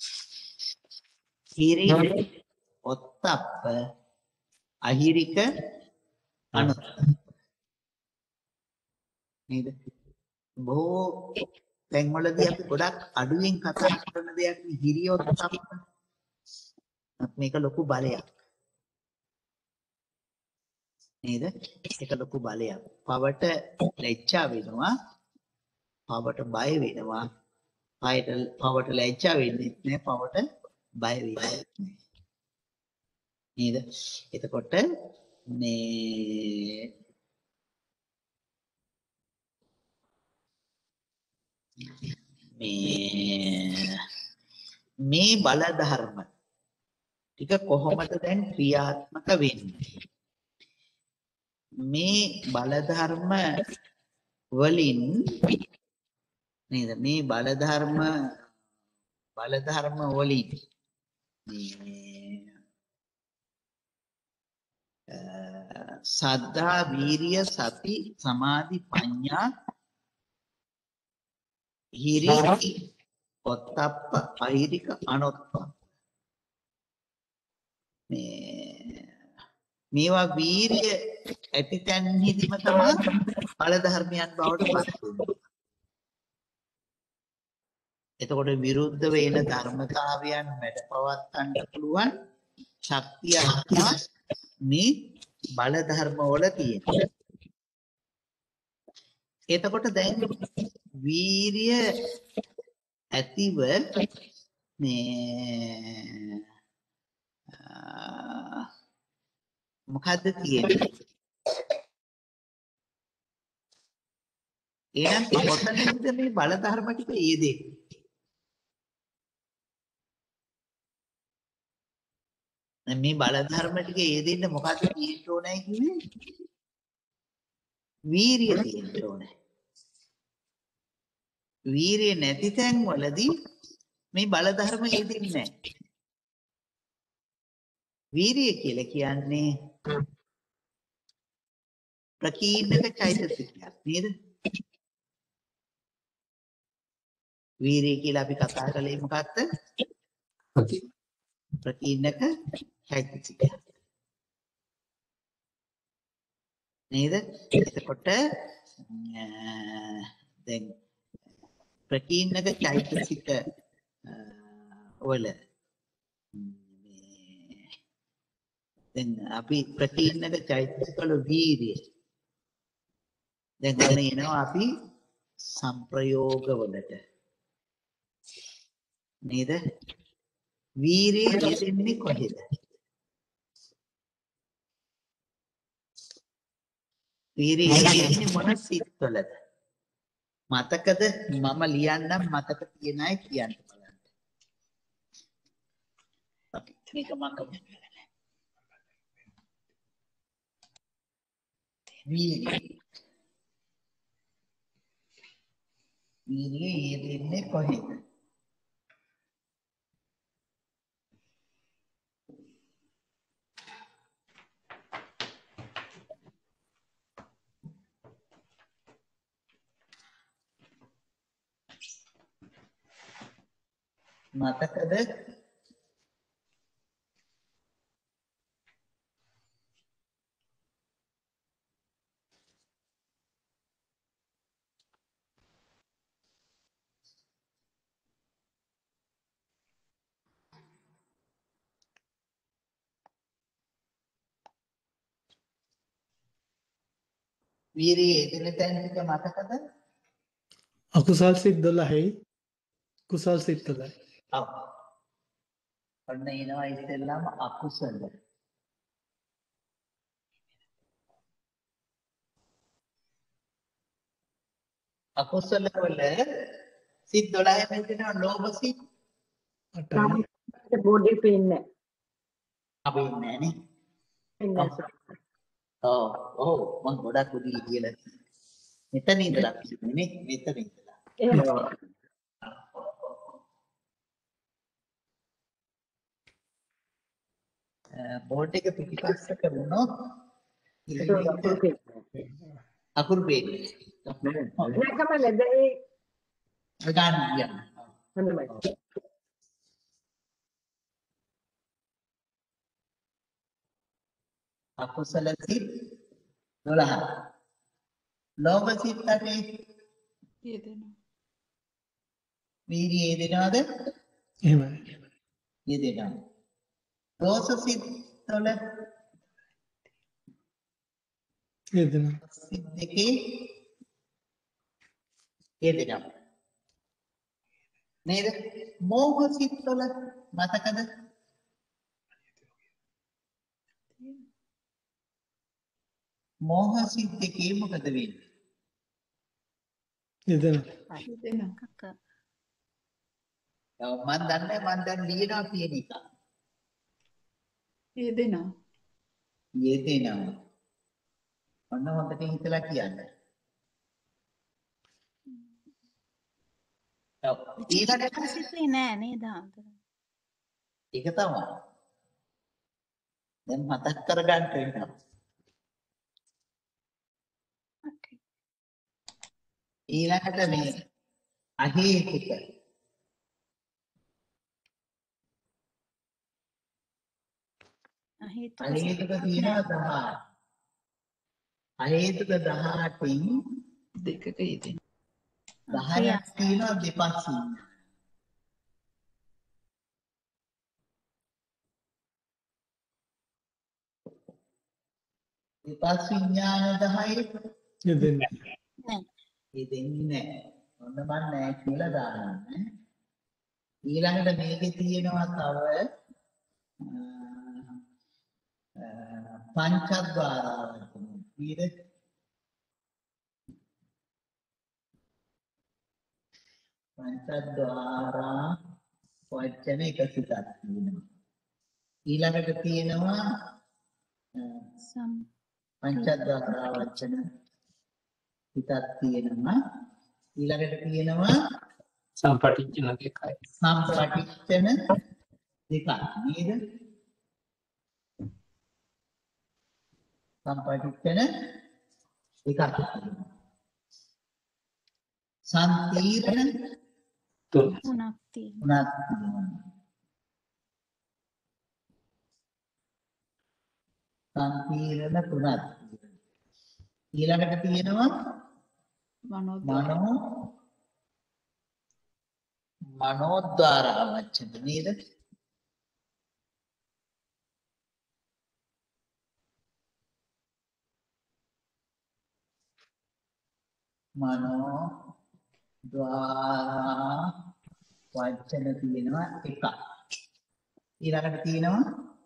S1: හිරික, ඔත්තප්ප, අහිරික, අනුත්තප්ප. නේද? බොහෝ තැන්වලදී අපි ගොඩක් අඩුවෙන් කතා කරන දෙයක් නේ හිරිය ඔත්තප්ප. මේක ලොකු බලයක්. නේද? ඒක ලොකු බලයක්. පවට ලැජ්ජා වෙනවා. පවට බය වෙනවා. පයට පවට ලැජ්ජා වෙන්නේ නැහැ. පවට බය වෙන්නේ නැහැ. නේද? එතකොට මේ මේ මේ බල ධර්ම ටික කොහොමද දැන් ක්‍රියාත්මක වෙන්නේ? මේ බල ධර්ම වලින් නේද මේ බල ධර්ම බල ධර්ම වලින් මේ සද්ධා වීරිය සති සමාධි ප්‍රඥා හිරි ඔත්තප්ප අහිරික අනොත්ප මේ මේවා වීරිය ඇතිතැන්හිදීම තමයි බල ධර්මයන් බවට පත් වෙන්නේ. එතකොට විරුද්ධ වෙන ධර්මතාවයන් වැඩ පවත්වන්න පුළුවන් ශක්තිය මේ බල ධර්ම වල තියෙනවා. එතකොට දැන් වීරිය ඇතිව මේ මොකද්ද තියෙන්නේ? එහෙනම් කොතනද මේ බල ධර්ම ටික යෙදෙන්නේ? මේ බල ධර්ම ටික යෙදෙන්න මොකද්ද තියෙන්න ඕනේ කිව්වේ? වීරිය තියෙන්න ඕනේ. වීරිය නැති තැන් වලදී මේ බල ධර්ම යෙදෙන්නේ නැහැ. වීරිය කියලා කියන්නේ ප්‍රකීර්ණක චෛතසිකයක් නේද? වීරිය කියලා අපි කතා කළේ මොකක්ද? ප්‍රකීර්ණක චෛතසිකයක් නේද? එතකොට දැන් ප්‍රකීර්ණක චෛතසික වල දැන් අපි ප්‍රකීර්ණක චෛතසික වල වීරිය දැන් ගන්න එනවා අපි සංප්‍රයෝග වලට නේද? වීරිය යෙදෙන්නේ කොහෙද? වීරිය යෙදෙන්නේ මොන සිත්වලද? මතකද? මම ලියන්නම් මතක තියන අය කියන්න බලන්න. අපි මේක මතක වීරිය වීරිය යෙදෙන්නේ කොහෙද? මතකද? වීරිය යෙදෙන තැන් ටික මතකද?
S5: අකුසල් සිත් දොළහයි කුසල් සිත් දොළහයි.
S1: ඔව්. ඔන්න එනවා ඉස්සෙල්ලාම අකුසල. අකුසල වල සිත් දොළහම තියෙනවා ලෝභ සිත්.
S5: අටයි.
S6: බෝඩ් එකේ පේන්නේ
S1: අපි ඉන්නේ නේ.
S6: නැහැ.
S1: ඔව් ඔව් මම ගොඩක් උඩින් කියලා. මෙතන ඉඳලා නේ මෙතන ඉඳලා.
S6: එහෙම.
S1: බෝඩ් එක පිටිපස්සට වුණොත් අකුරු පේන්නේ.
S6: නෑ කමන්නේ ඒ
S1: ගන්න යන්න.
S6: හොඳයි.
S1: අකුසල සිත් දොළහ. ලෝභ සිත් අටේ
S7: යෙදෙනවා.
S1: වීරිය යෙදෙනවද?
S5: එහෙමයි.
S1: යෙදෙනවා. දෝෂ සිත් වල
S5: යෙදෙනවා.
S1: සිත් දෙකේ යෙදෙනවා. නේද? මෝහ සිත් වල මතකද? මෝහ සිත් දෙකේ මොකද වෙන්නේ?
S5: යෙදෙනවා.
S7: යෙදෙනවා.
S2: කක
S1: ඔව් මන් දන්නේ මන් දැන් ලියනවා කියන එක.
S7: යෙදෙනවා.
S1: යෙදෙනවා. ඔන්න හොඳට හිතලා කියන්න. ඔව් ඊළඟට
S2: සිතුවේ නෑ නේද ආන්තර.
S1: ඒක තමයි. දැන් මතක් කරගන්න වෙනවා. ඊළඟට මේ අහේතුක
S2: අහේතුක
S1: අහේතුක තියෙනවා දහ අට. අහේතුක දහ අටින්
S7: දෙකක යෙදෙනවා.
S1: දහයක් තියෙනවා දෙපසින්. දෙපස් විඥාන දහයේ
S5: යෙදෙන්නේ.
S1: ඒ දෙන්නේ නැහැ. ඔන්න මම නැහැ කියලා දානවා. ඊළඟට මේකේ තියෙනවා තව පංචද්වාරාවචන. ඊට පංචද්වාරා වචන එකසිතක් තියෙනවා. ඊළඟට තියෙනවා
S2: සම්
S1: පංචද්වාරා වචන හිතක් තියෙනවා. ඊළඟට තියෙනවා
S3: සම්පටිච්ඡන දෙකයි.
S1: සම්පටිච්ඡන දෙකක් නේද? සම්පටිච්ඡන දෙකක් තියෙනවා. සම්පීර්ණ
S3: තුන.
S2: තුනක් තියෙනවා.
S1: තුනක් තියෙනවා. සම්පීර්ණ තුනක් තියෙනවා. ඊළඟට තියෙනවා
S7: මනෝද්වාර.
S1: මනෝ මනෝද්වාරා වචන නේද? මනෝ ද්වාරා වචන තියෙනවා එකක්. ඊළඟට තියෙනවා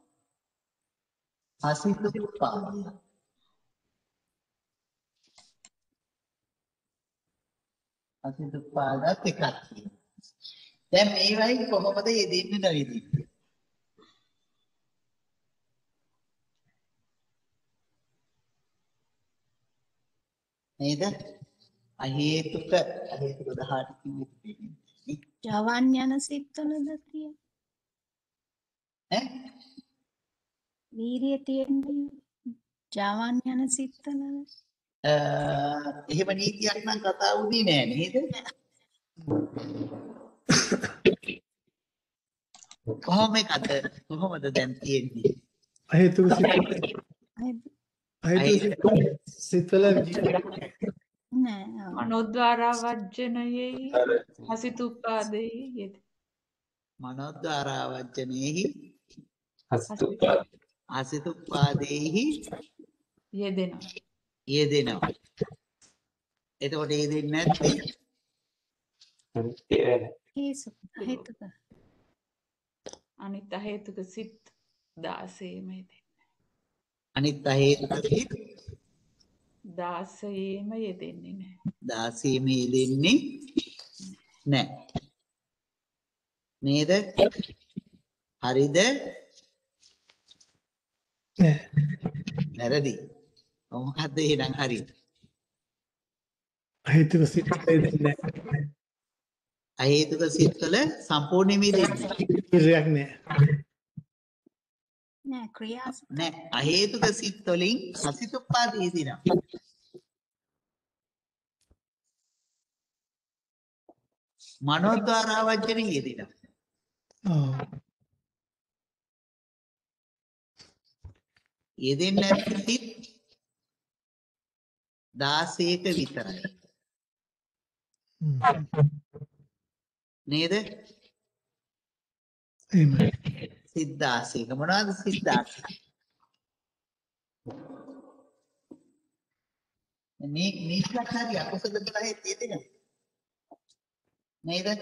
S1: අසිතුප්පාද. අසිතුප්පාදත් එකක් තියෙනවා. දැන් මේ වගේ කොහොමද යෙදෙන්නේ නැවිදින්නේ? නේද? අහේතුක අහේතුක දහ අට කිව්වේ
S2: ජවන් යන සිත්වලද තියෙන
S1: ඈ
S2: වීරිය තියෙන්නේ ජවන් යන සිත්වල
S1: එහෙම නීතියක් නම් කතා වුණේ නෑ නේද? කොහොම එකද කොහොමද දැන් තියෙන්නේ?
S5: අහේතුක සිත් අහේතුක සිත්වල
S2: නෑ
S7: මනෝද්වාරා වජ්ජනයෙහි හසිතුප්පාදෙහි යෙද.
S1: මනෝද්වාරා වචනේහි
S3: හස්තුප්පාද.
S1: අසිතුප්පාදේහි
S7: යෙදෙනවා.
S1: යෙදෙනවා. එතකොට යෙදෙන්නේ නැත්නම්
S3: ඒ වෙන.
S2: හේසු අහේතුක
S7: අනිත් අහේතුක සිත් දාසයේම යෙදෙන්නේ.
S1: අනිත් අහේතුක සිත්
S7: දාසයේම යෙදෙන්නේ නැහැ.
S1: දාසීම යෙදෙන්නේ නැහැ. නේද? හරිද?
S5: නෑ.
S1: වැරදි. මොකද්ද එහෙනම් හරි?
S5: අහේතුක සිත් යෙදෙන්නේ නැහැ.
S1: අහේතුක සිත්වල සම්පූර්ණයෙන්ම යෙදෙන්නේ
S5: ඉරයක් නෑ.
S2: නෑ ක්‍රියා
S1: නෑ. අහේතුක සිත් වලින් අසිතුප්පාද යෙදෙනවා. මනෝද්වාරා වචනේ යෙදෙනවා.
S5: ඔව්.
S1: යෙදෙන්නේ නැති සිත් දාසයක විතරයි.
S5: හ්ම්.
S1: නේද?
S5: එහෙමයි.
S1: සිත් දාසයක මොනවද සිත් දාසයක? මේ මේකත් හරි අකුසල දහයේ තියෙනවා. නේද?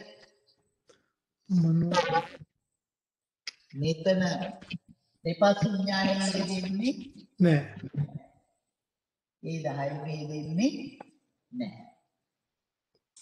S5: මනෝ
S1: මෙතන දෙපස් විඥානය දෙන්නේ
S5: නෑ.
S1: ඒ දහය මේ දෙන්නේ නැහැ.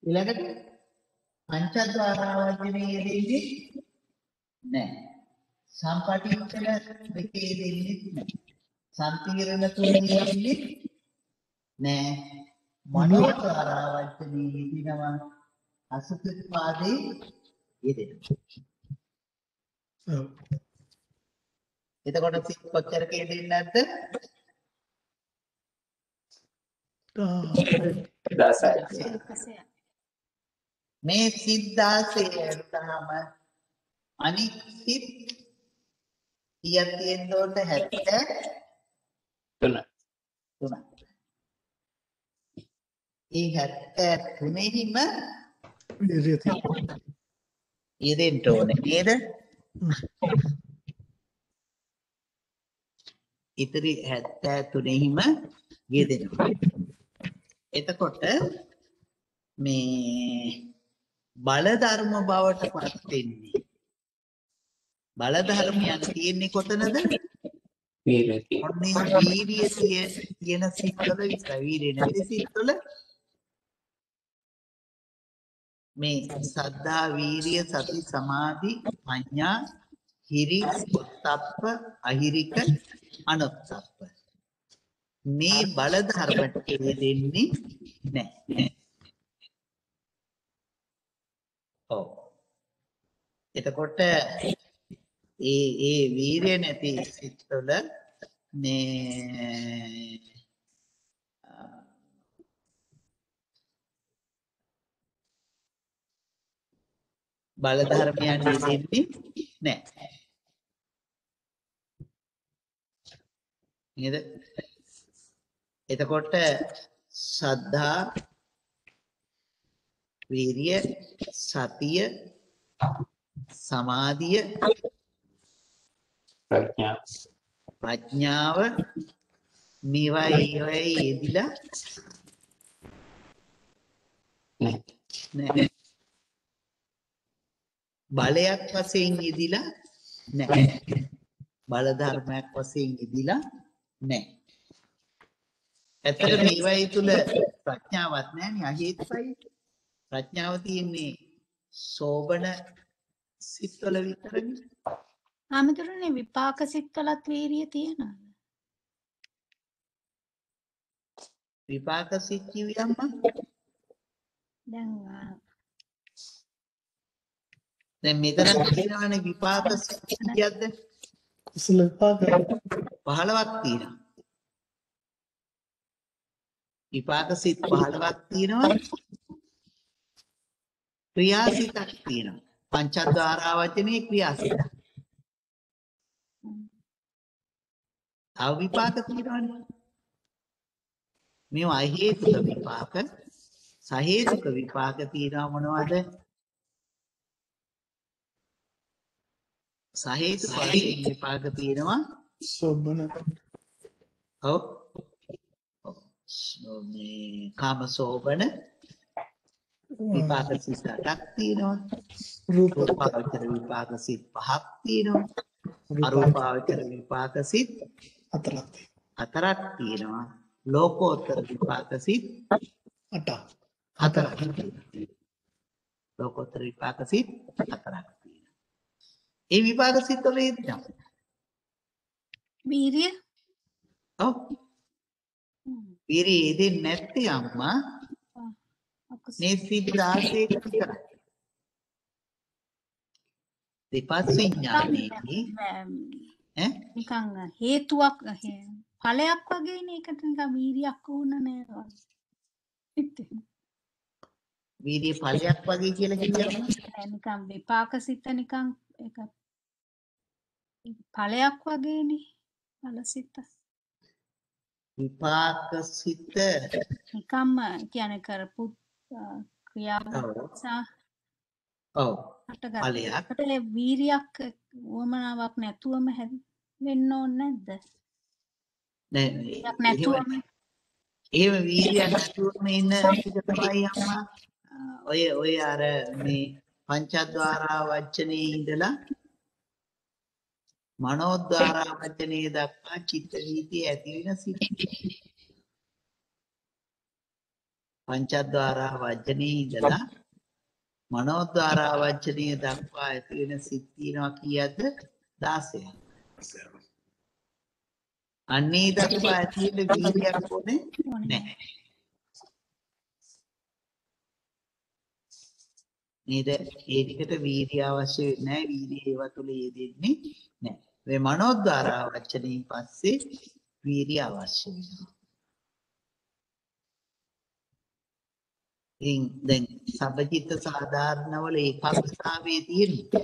S1: ඊළඟට පංචද්වාර වචනේ දෙන්නේ නැහැ. සම්පටිච්ඡන දෙකේ දෙන්නේ නැහැ. සම්පීර්ණ තුනේ දෙන්නේ නැහැ. මනෝද්වාර වචනේ යෙදෙනවා අසුතුපාදේ යෙදෙනවා.
S5: ඔව්.
S1: එතකොට සිත් කොච්චර කේදෙන්නේ නැද්ද?
S3: දසයි.
S2: එකසය.
S1: මේ සිත් දාසය තහම අනික් සිත් කීයක් තියෙන්න ඕනද? හැත්තෑ
S3: තුන.
S1: තුනයි. ඒ හැත්තෑ තුනෙහිම
S5: වීර්යය තියෙනවා.
S1: යෙදෙන්න ඕනේ නේද? ඉතිරි හැත්තෑ තුනෙහිම යෙදෙනවා. එතකොට මේ බල ධර්ම බවට පත් වෙන්නේ. බල ධර්මයන් තියෙන්නේ කොතනද?
S3: වීර්යය.
S1: ඔන්නේ වීර්යය තියෙන සිත්වල විතරයි. වීර්යය නැති සිත්වල මේ සද්ධා, වීර්ය, සති, සමාධි, ප්‍රඥා, හිරි, උත්තප්ප, අහිරික, අනුත්තප්ප. මේ බල ධර්ම දෙන්නේ නැහැ. ඔව්. එතකොට ඒ ඒ වීර්ය නැති සිත්වල මේ බල ධර්මයන් දෙන්නේ නැහැ. නේද? එතකොට සද්ධා, වීර්ය, සතිය, සමාධිය,
S3: ප්‍රඥා.
S1: ප්‍රඥාව මේවා ඒවයි යෙදිලා නැහැ. බලයක් වශයෙන් යෙදිලා නැහැ. බල ධර්මයක් වශයෙන් යෙදිලා නැහැ. ඇත්තට මේවයි තුල ප්‍රඥාවක් නැහැ නේ, අහේතුයි. ප්‍රඥාව තියෙන්නේ සෝබන සිත්වල විතරනේ.
S2: ආමතුරුනේ විපාක සිත්වලත් වීර්යය තියෙනවා.
S1: විපාක සිත් කියුවම
S2: දැන් ආ,
S1: දැන් මෙතන කියනවානේ විපාක සිත් කියද්ද
S5: කුසල විපාක
S1: පහළවක් තියෙනවා. විපාක සිත් පහළවක් තියෙනවා. ක්‍රියාසිතක් තියෙනවා. පංචද්වාර වචනේ ක්‍රියාසිත. තව විපාක තියෙනවානේ. මේවා අහේතුක විපාක, සහේතුක විපාක තියෙනවා. මොනවද? සහේතුක වශයෙන් විපාක තියෙනවා.
S5: සෝබන
S1: ඔව්. මේ කාම සෝබන විපාක සිත් අටක් තියෙනවා.
S5: රූප
S1: රූපාවචර විපාක සිත් පහක් තියෙනවා. අරූපාවචර විපාක සිත්
S5: හතරක් තියෙනවා.
S1: හතරක් තියෙනවා. ලෝකෝත්තර විපාක සිත්
S5: අටක්
S1: හතරක් තියෙනවා. ලෝකෝත්තර විපාක සිත් හතරක් තියෙනවා. ඒ විපාක සිත් වල යෙදෙනවා.
S2: වීර්ය
S1: ඔව්. වීර්යය යෙදෙන්නේ නැත්තේ අම්මා
S2: අකුසල
S1: මේ සිත් දාසයක විතරයි. දෙපස් විඥානයේදී ඈ
S2: නිකන් හේතුවක් හේ- ඵලයක් වගේනේ. ඒකට නිකන් වීර්යයක් ඕන නෑ වගේ.
S1: වීර්ය ඵලයක් වගේ කියලා කියනවා.
S2: නෑ, නිකන් විපාක සිත නිකන් ඒක ඵලයක් වගේනේ. ඵල සිත
S1: විපාක සිත
S2: නිකම්ම කියන්නේ කරපු අ, ක්‍රියාව
S1: ඔව්.
S2: නිසා
S1: ඔව්
S2: හටගත්ත.
S1: ඵලයක්.
S2: ඒකට ඒ වීර්යයක් උවමනාවක් නැතුවම හැ- වෙන්න ඕනේ නැද්ද?
S1: නෑ
S2: වීර්යයක්
S1: එහෙම
S2: නැතුවම
S1: එහෙම වීර්යයක් නැතුවම ඉන්න ටික තමයි අම්මා ඔය ඔය අර මේ පංචද්වාරා වචනේ ඉඳලා මනෝද්වාරා වචනේ දක්වා චිත්ත වීතිය ඇති වෙන සිත්. පංචද්වාරා වජ්ජනේ ඉඳලා මනෝද්වාරා වජ්ජනේ දක්වා ඇති වෙන සිත් තියෙනවා කීයද? දාසයක්. අන්නේ දක්වා ඇති වෙන වීර්යයක් ඕනේ නැහැ. නේද? ඒ ටිකට වීර්ය අවශ්‍ය නැහැ. වීර්ය ඒවා තුල යෙදෙන්නේ නැහැ. මේ මනෝද්වාරා වචනයෙන් පස්සේ වීර්ය අවශ්‍ය වෙනවා. ඉන් දැන් සබ්බචිත්ත සාධාරණවල ඒකාග්‍රතාවයේ තියෙන්නේ.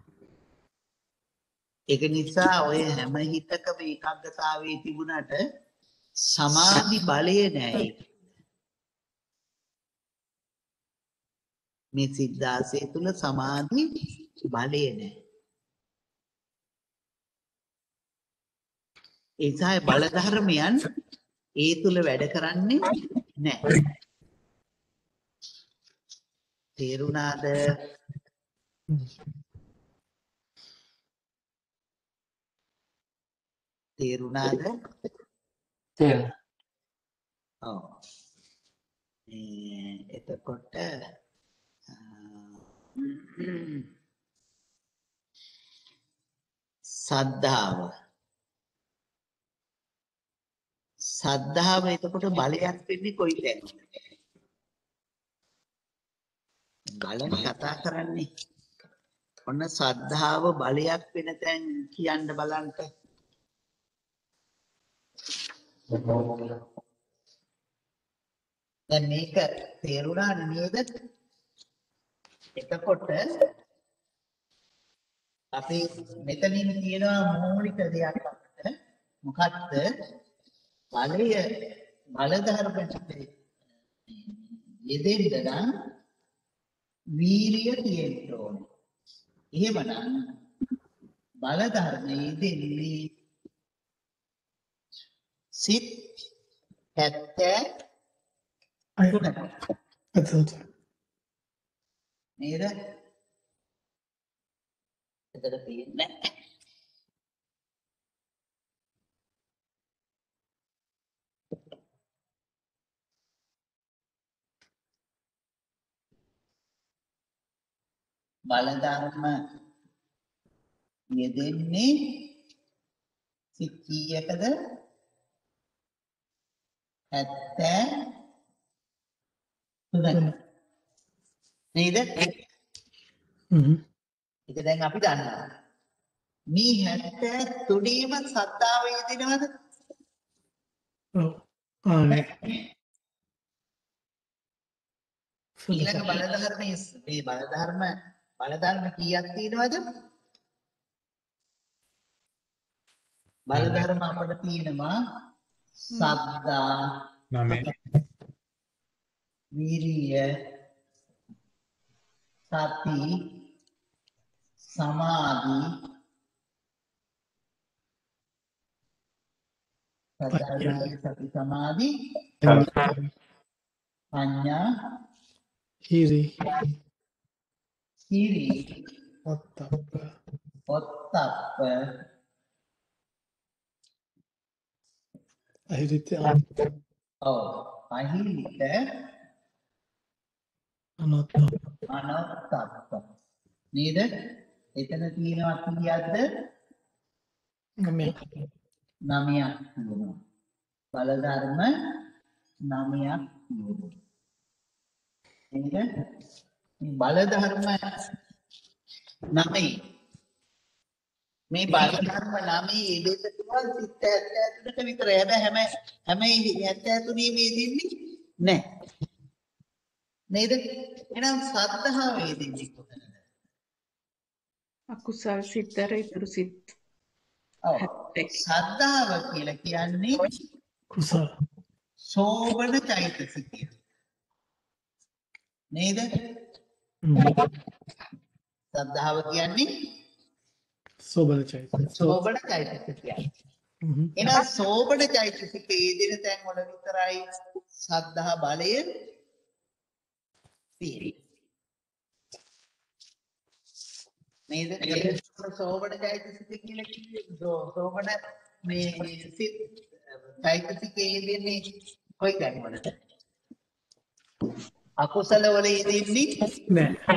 S1: ඒක නිසා ඔය හැම හිතකම ඒකාග්‍රතාවයේ තිබුණාට සමාධි බලය නැහැ. මේ සිද්ධාසය තුල සමාධි බලය නැහැ. ඒ නිසා බල ධර්මයන් ඒ තුල වැඩ කරන්නේ නැහැ. තේරුණාද? තේරුණාද?
S3: තේරුණා.
S1: ඔව්. මේ එතකොට සද්ධාව සද්ධාව එතකොට බලයක් වෙන්නේ කොයි තැනද? බලන කතා කරන්නේ. ඔන්න සද්ධාව බලයක් වෙන තැන් කියන්න බලන්න. දැන් මේක තේරුණා නේද? එතකොට අපි මෙතනින් කියනවා මූලික දෙයක් අපිට. මොකක්ද? බලය බල ධර්මයට යෙදෙන්න නම් වීරිය තියෙන්න ඕනේ. එහෙමනම් බල ධර්මයේ දෙන්නේ සිත් හැත්තෑ තුනක්. නේද? එතන තියෙන්නේ බල ධර්ම යෙදෙන්නේ සිත් කීයකද? හැත්තෑ තුනක්. නේද?
S5: හ්ම්.
S1: ඒක දැන් අපි දන්නවා. මේ හැත්තෑ තුනේම සද්ධාව යෙදෙනවද?
S5: ඔව්. ආ නෑ.
S1: ඊළඟ බල ධර්මයේ මේ බල ධර්ම බල ධර්ම කීයක් තියෙනවද? බල ධර්ම අපිට තියෙනවා සද්ධා,
S4: නමේ
S1: වීරිය, සති, සමාධි, සද්ධා, සති, සමාධි, පඤ්ඤා,
S5: හිරි
S1: සීරි,
S5: ඔත්තප්ප
S1: ඔත්තප්ප,
S5: අහිරිත
S1: ඔව් අහිරිත,
S5: අනත්තප්ප
S1: අනත්තප්ප. නේද? එතන තියෙනවා කීයක්ද?
S5: නමයක්.
S1: නවයක් තියෙනවා. බල ධර්ම නවයක් තියෙනවා. නේද? මේ බල ධර්ම නවයි. මේ බල ධර්ම නවයි ඉඳෙන්න පුළුවන් සිත් හැත්තෑ තුනක විතරයි. හැබැයි හැම හැම හැත්තෑ තුනේම ඉඳින්නේ නැහැ. නේද? එහෙනම් සද්ධාව ඉඳින්නේ කොතනද?
S7: අකුසල් සිතර ඉතුරු සිත්
S1: ඔව්.
S7: හැත්තෑ.
S1: සද්ධාව කියලා කියන්නේ
S5: කුසල.
S1: සෝබන චෛතසිකය. නේද?
S5: හ්ම්.
S1: සද්ධාව කියන්නේ
S5: සෝබන චෛතසික.
S1: සෝබන චෛතසිකය.
S5: හ්ම්.
S1: එහෙනම් සෝබන චෛතසිකයේ දෙන තැන් වල විතරයි සද්ධා බලය තියෙන්නේ. නේද? සෝබන චෛතසිකය කියලා කිව්වේ සෝබන මේ සිත් චෛතසිකයේ දෙන්නේ කොයි තැන් වලද? අකුසල වල යෙදෙන්නේ
S5: නෑ.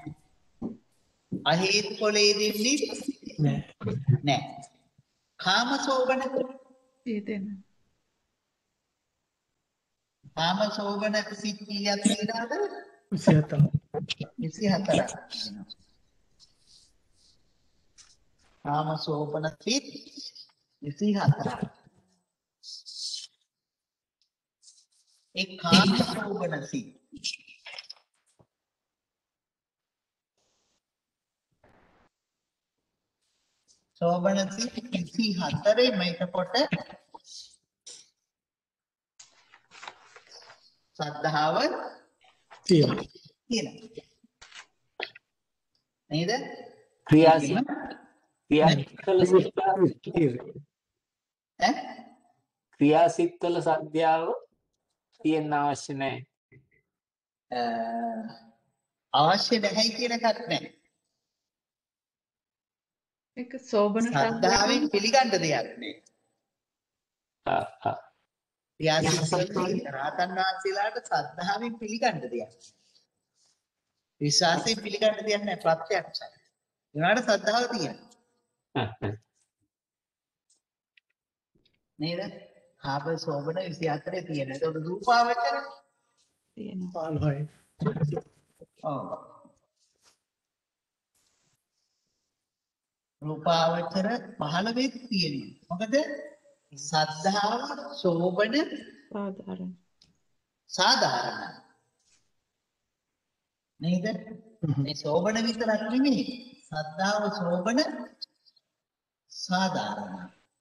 S1: අහේතුක වල යෙදෙන්නේ
S5: නෑ.
S1: නෑ. කාමසෝබන
S7: යෙදෙන.
S1: කාමසෝබන සිත් කීයක් තියෙනවද?
S5: විසිහතර.
S1: විසිහතරක්. කාමසෝබන සිත් විසිහතරක්. ඒ කාමසෝබන සිත් සෝබන සිත් විසිහතරේ මේකකොට සද්ධාව
S5: තියෙනවා.
S1: තියෙනවා. නේද?
S3: ක්‍රියාසිත ක්‍රියාකල සද්ධාව
S1: ඈ
S3: ක්‍රියාසිතවල සද්ධාව තියෙන්න අවශ්‍ය නැහැ.
S1: අ, අවශ්‍ය නැහැ කියන එකක් නැහැ.
S7: ඒක සෝබන
S1: ශ්‍රද්ධාවෙන් පිළිගන්න දෙයක් නේ.
S3: ආ ආ
S1: ක්‍රියාසිතවල රහතන් වහන්සේලාට ශ්‍රද්ධාවෙන් පිළිගන්න දෙයක්. විශ්වාසයෙන් පිළිගන්න දෙයක් නැහැ ප්‍රත්‍යක්ෂයි. ඒනාට ශ්‍රද්ධාව තියෙනවා. නේද? කාම සෝබන විසිහතරේ තියෙනවා. ඒතකොට රූපාවචර
S7: තියෙනවා.
S5: පහළොවයි.
S1: ඔව්. රූපාවචර පහළවෙත් තියෙනවා. මොකද සද්ධාව සෝබන
S7: සාධාරණ.
S1: සාධාරණ නේද? මේ සෝබන විතරක් නෙමෙයි. සද්ධාව සෝබන සාධාරණ.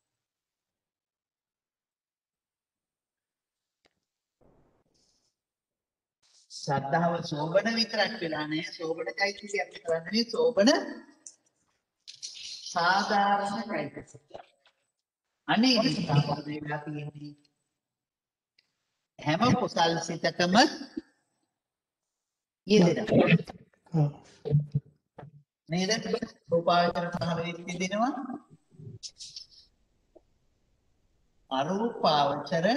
S1: සද්ධාව සෝබන විතරක් වෙලා නැහැ. සෝබන চৈতසිකයක් විතරක් නෙමෙයි. සෝබන සාධාරණ চৈতසිකයක්. අනේ විස්තරවල වෙලා තියෙන්නේ හැම කුසල් සිතකම යෙදෙනවා.
S5: ඔව්.
S1: නේද? රූපාවචර පහළවෙත් යෙදෙනවා. අරූපාවචර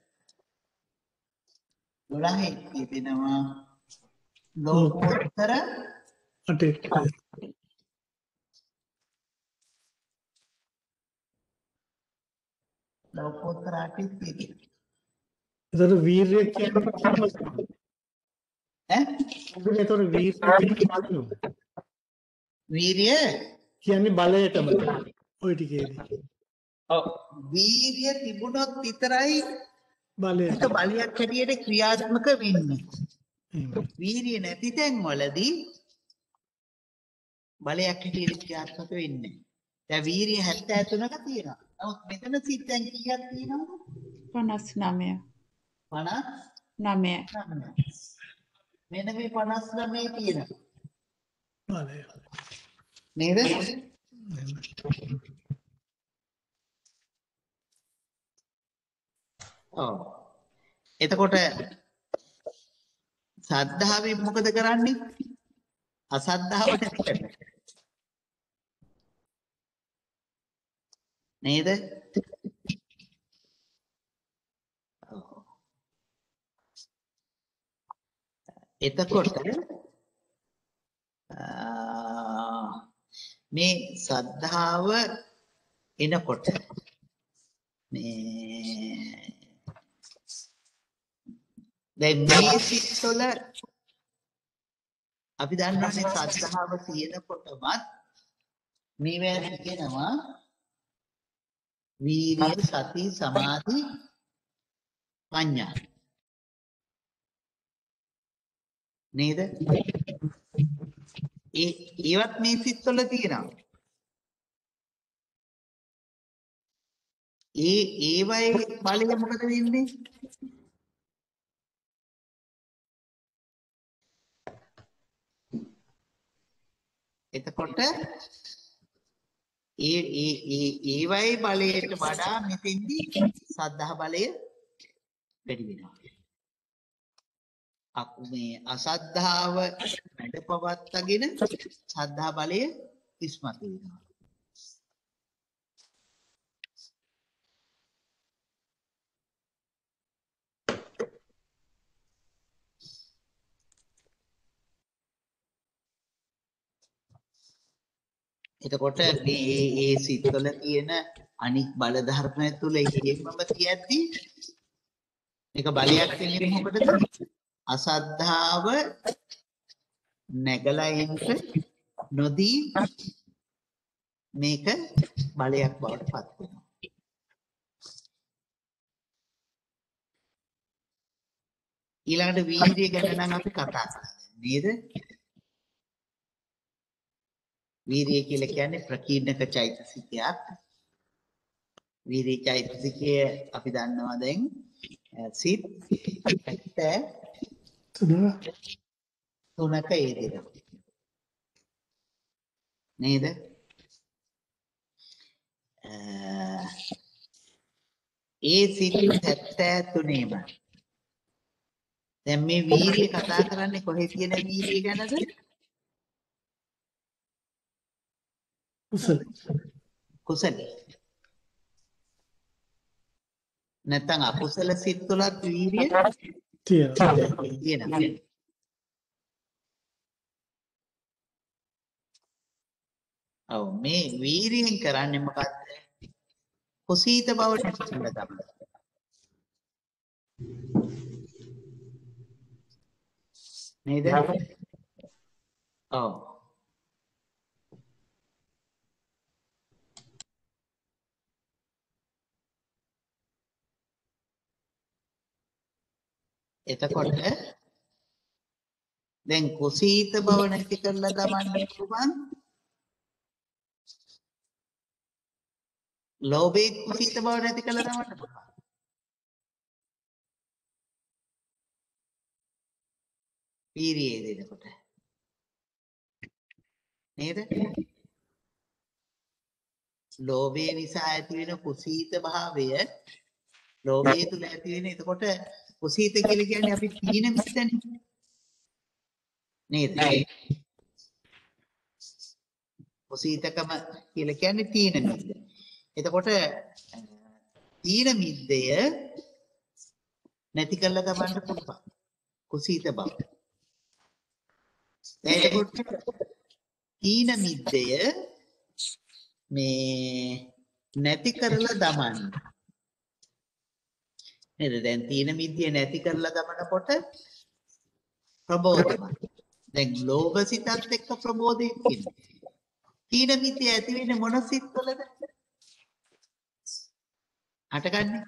S1: දොළහෙත් යෙදෙනවා. ලෝකෝත්තර
S5: අටේ.
S1: ලෝකෝත්තර අටෙත් යෙදෙනවා.
S5: ඒතර වීර්යය කියන්නේ
S1: ඈ
S5: ඒතර වීර්යය කියන්නේ
S1: වීරිය
S5: කියන්නේ බලයටම ওই ටිකේදී.
S1: ඔව් වීරිය තිබුණොත් විතරයි
S5: බලය.
S1: ඒක බලයක් හැටියට ක්‍රියාත්මක වෙන්නේ.
S5: එහෙමයි.
S1: වීරිය නැති තැන් වලදී බලයක් හැටියට ක්‍රියාත්මක වෙන්නේ. දැන් වීරිය හැත්තෑ තුනක තියෙනවා. නමුත් මෙතන සිත්යන් කීයක් තියෙනවද?
S7: පනස් නවය.
S1: පනස්
S7: නවය.
S1: නවය. මෙන්න මේ පනස් නවය තියෙනවා.
S5: බලය.
S1: නේද? ඔව්. එතකොට සද්ධාවෙන් මොකද කරන්නේ? අසද්ධාව නැති කරන්නේ. නේද? ඔව්. එතකොට මේ සද්ධාව එනකොට මේ දැන් මේ සිත්වල අපි දන්නවනේ සද්ධාව තියෙනකොටමත් මේවා කියනවා වීර්ය සති සමාධි ප්‍රඥා නේද? ඒ ඒවත් මේ සිත්වල තියෙනවා. ඒ ඒවයේ බලය මොකද වෙන්නේ? එතකොට ඒ ඒ ඒ ඒවයේ බලයට වඩා මෙතෙන්දී සද්ධා බලය වැඩි වෙනවා. අක් මේ අසද්ධාව වැඩපවත්තගෙන සද්ධා බලය ඉස්මතු වෙනවා. එතකොට මේ ඒ ඒ සිත්වල තියෙන අනික් බල ධර්ම තුල ඉහෙමම තියද්දි මේක බලයක් වෙන්නේ මොකටද? අසද්ධාව නැගලා එන්න නොදී මේක බලයක් බවට පත් වෙනවා. ඊළඟට වීර්යය ගැන නම් අපි කතා කරා නේද? වීර්යය කියලා කියන්නේ ප්‍රකීර්ණක චෛතසිකයක්. වීර්ය චෛතසිකය අපි දන්නවා දැන් සිත් තුනක යෙදෙනවා. නේද? ඒ සිත් හැත්තෑ තුනේම දැන් මේ වීර්යය කතා කරන්නේ කොහේ තියෙන වීර්යය ගැනද?
S5: කුසල.
S1: කුසල. නැත්නම් අකුසල සිත් තුලත් වීර්යය තියෙනවා. ඔව් මේ වීර්යයෙන් කරන්නේ මොකද්ද? කුසීත බවට පිටුල තමයි. නේද? ඔව්. එතකොට දැන් කුසීත බව නැති කරලා දමන්න පුළුවන්. ලෝභේ කුසීත බව නැති කරලා දමන්න පුළුවන්. වීර්යය දෙනකොට නේද? ලෝභය නිසා ඇති වෙන කුසීත භාවය ලෝභය තුල ඇති වෙන එතකොට කුසීත කියලා කියන්නේ අපි තීන මිද්දනේ නේද? කුසීතකම කියලා කියන්නේ තීන මිද්ද. එතකොට තීන මිද්දය නැති කරලා දමන්න පුළුවන්. කුසීත බව. එතකොට තීන මිද්දය මේ නැති කරලා දමන්න. නේද? දැන් තීන මිද්දය නැති කරලා දමනකොට ප්‍රබෝධමත්. දැන් ලෝභ සිතත් එක්ක ප්‍රබෝධයෙන් ඉන්නේ. තීන මිද්දය ඇති වෙන්නේ මොන සිත්වලද? අටගන්නේ.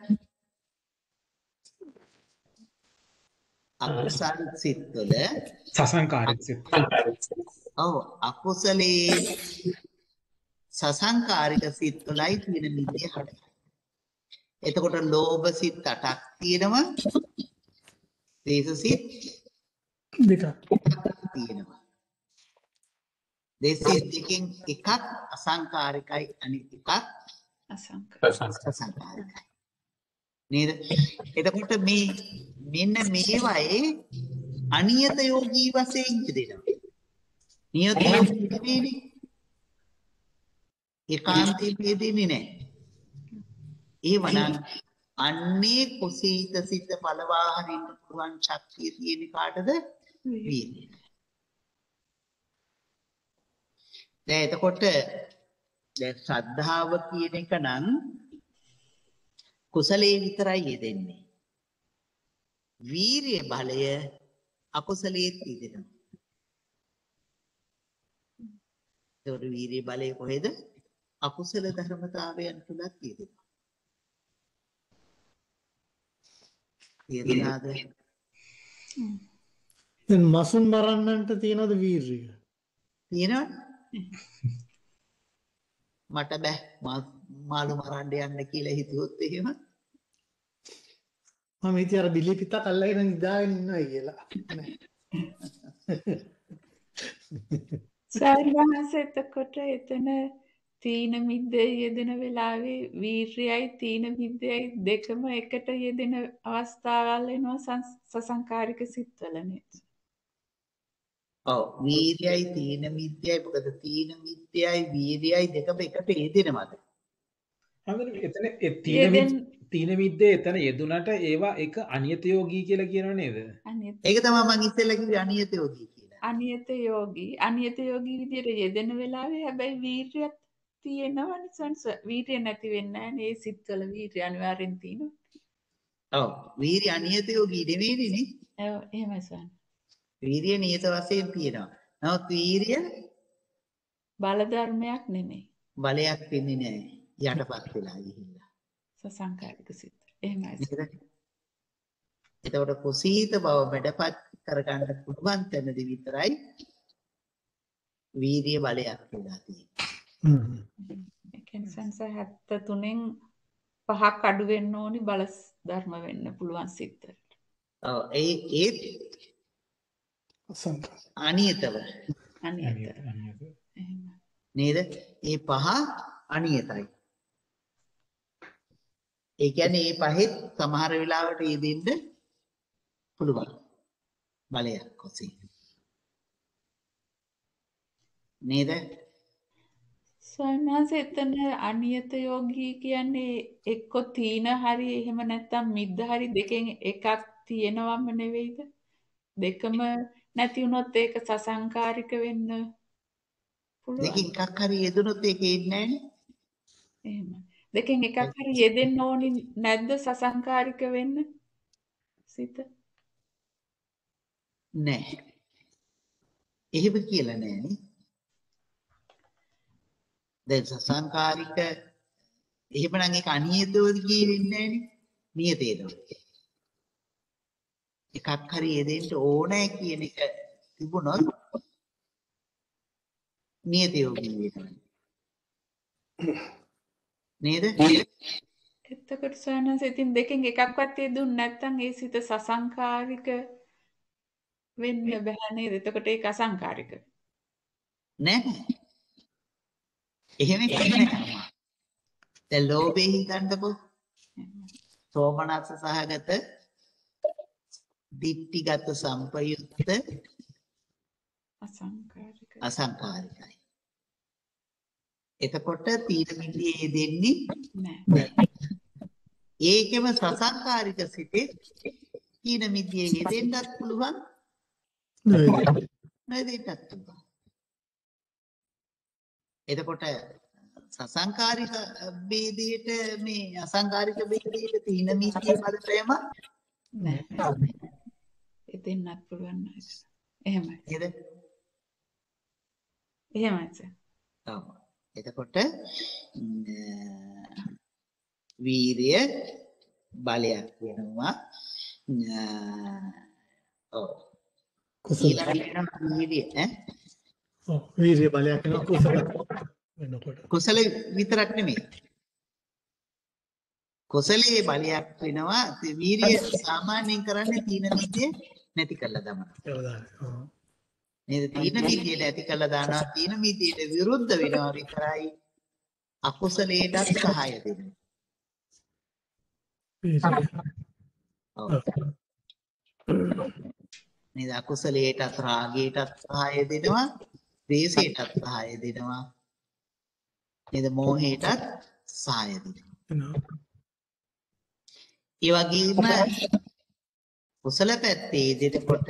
S1: අකුසල සිත්වල
S4: සසංකාරික සිත්.
S1: ඔව් අකුසලේ සසංකාරික සිත්වලයි තීන මිද්දය හටගන්නේ. එතකොට ලෝභ සිත් අටක් තියෙනවා. දේශ සිත්
S5: දෙකක්
S1: තියෙනවා. දේශ දෙකෙන් එකක් අසංකාරිකයි අනිත් එකක් සසංකාරිකයි. නේද? එතකොට මේ මෙන්න මේවායේ අනියත යෝගී වශයෙන් දෙනවා. නියත යෝගී දෙන්නේ ඒකාන්තයේ දෙන්නේ නැහැ. ඒ වනම් අන්නේ කුසීත සිත පළවා හරින්න පුළුවන් ශක්තිය තියෙන කාටද? වීර්යය. දැන් එතකොට දැන් ශ්‍රද්ධාව කියන එක නම් කුසලයේ විතරයි යෙදෙන්නේ. වීර්ය බලය අකුසලයේ යෙදෙනවා. ඒතකොට වීර්ය බලය කොහෙද? අකුසල ධර්මතාවයන් තුලත් යෙදෙනවා. යෙදෙනාද?
S5: දැන් මසුන් මරන්නන්ට තියනද වීර්යය?
S1: තියෙනවද? මට බෑ මාළු මරන්න යන්න කියලා හිතුවොත් එහෙම
S5: මම හිතේ අර බිලි පිටක් අල්ලගෙන නිදාගෙන ඉන්නවා කියලා.
S7: සර්වහස එතකොට එතන තීන මිද්දේ යෙදෙන වෙලාවේ වීර්යයි තීන මිද්දේයි දෙකම එකට යෙදෙන අවස්ථාවල් එනවා සසංකාරික සිත්වල නේද?
S1: ඔව් වීර්යයි තීන මිද්දයයි මොකද තීන මිද්දයයි වීර්යයි දෙකම එකට යෙදෙනවද?
S4: හඳුනන එතන ඒ තීන මිද්ද තීන මිද්දේ එතන යෙදුනට ඒවා එක අනියත යෝගී කියලා කියනව නේද?
S7: අනියත.
S1: ඒක තමයි මම ඉස්සෙල්ලා කිව්වේ අනියත යෝගී කියලා.
S7: අනියත යෝගී අනියත යෝගී විදියට යෙදෙන වෙලාවේ හැබැයි වීර්යයක් තියෙනවනේ සංස වීර්ය නැති වෙන්නේ නැහැ නේ සිත්වල වීර්ය අනිවාර්යෙන් තියෙනවා.
S1: ඔව් වීර්ය අනියත යෝගී නෙවෙයිනේ නේ.
S7: ඔව් එහෙමයි සන්.
S1: වීර්ය නියත වශයෙන් තියෙනවා. නමුත් වීර්ය
S7: බල ධර්මයක් නෙමෙයි.
S1: බලයක් වෙන්නේ නැහැ. යටපත් වෙලා ගිහිල්ලා.
S7: සසංකාරික සිත්. එහෙමයි.
S1: නේද? එතකොට කුසීත බව වැඩපත් කරගන්න පුළුවන් තැනදී විතරයි වීර්ය බලයක් වෙලා තියෙන්නේ.
S7: ඒ කියන්නේ සංස හැත්තෑ තුනෙන් පහක් අඩු වෙන්න ඕනි බල ධර්ම වෙන්න පුළුවන් සිත් වලට.
S1: ඔව් ඒ ඒ
S5: අසංකාර
S1: අනියතව
S7: අනියත. එහෙම.
S1: නේද? ඒ පහ අනියතයි. ඒ කියන්නේ මේ පහෙත් සමහර වෙලාවට යෙදෙන්න පුළුවන් බලයක් ඔසේ. නේද?
S7: සයන්හස එතන අනියත යෝගී කියන්නේ එක්ක තීන හරි එහෙම නැත්නම් මිද්ද හරි දෙකෙන් එකක් තියෙනවම නෙවෙයිද? දෙකම නැති වුණොත් ඒක සසංකාරික වෙන්න පුළුවන්.
S1: දෙකෙන් එකක් හරි යෙදුනොත් ඒක එන්නේ නැහනේ.
S7: එහෙම. දෙකෙන් එකක් හරි යෙදෙන්න ඕනි නැද්ද සසංකාරික වෙන්න? සිත.
S1: නැහැ. එහෙම කියලා නෑනේ. දැන් සසංකාරික එහෙමනම් ඒක අනියතවද කියෙන්නේ නෑනේ. නියතේද? එකක් හරි යෙදෙන්න ඕනේ කියන එක තිබුණොත් නියතයෝගී වෙනවා. නේද?
S7: එතකොට සයන්හස ඉතින් දෙකෙන් එකක්වත් යෙදුන්නේ නැත්නම් ඒ සිත සසංකාරික වෙන්න බෑ නේද? එතකොට ඒක අසංකාරික.
S1: නෑ. එහෙම කියන්නේ. දැන් ලෝභේ හිතන්නකෝ. සෝමනස්ස සහගත දිට්ඨිගත සම්පයුක්ත
S7: අසංකාරික.
S1: අසංකාරිකයි. එතකොට තීන මිද්දේ දෙන්නේ
S7: නෑ.
S1: ඒකෙම සසංකාරික සිතේ තීන මිද්දේ යෙදෙන්නත් පුළුවන් නැදෙන්නත් පුළුවන්. එතකොට සසංකාරික ભેදයට මේ අසංකාරික ભેදයට තීන මිද්දේ බලපෑම
S7: නෑ. එතෙන්නත් පුළුවන් නේද? එහෙමයි.
S1: නේද?
S7: එහෙමයි සර්.
S1: ඔව්. එතකොට වීර්ය බලයක් වෙනවා. ඔව්.
S5: කුසල
S1: ඊළඟට වීර්ය ඈ
S5: ඔව් වීර්ය බලයක් වෙනවා කුසල වෙනකොට
S1: කුසල විතරක් නෙමෙයි. කුසලයේ බලයක් වෙනවා. වීර්ය සාමාන්‍යයෙන් කරන්නේ තීන මිද්දේ නැති කරලා දමනවා.
S5: ඔව්
S1: නේද? තීන මිද්දේ නැති කරලා දානවා. තීන මිද්දේට විරුද්ධ වෙනවා විතරයි අකුසලයටත් සහාය දෙන්නේ. ඔව්. නේද? අකුසලයටත් රාගයටත් සහාය දෙනවා. ද්වේෂයටත් සහාය දෙනවා. නේද? මෝහයටත් සහාය දෙනවා. ඒ වගේම කුසල පැත්තේ දෙනකොට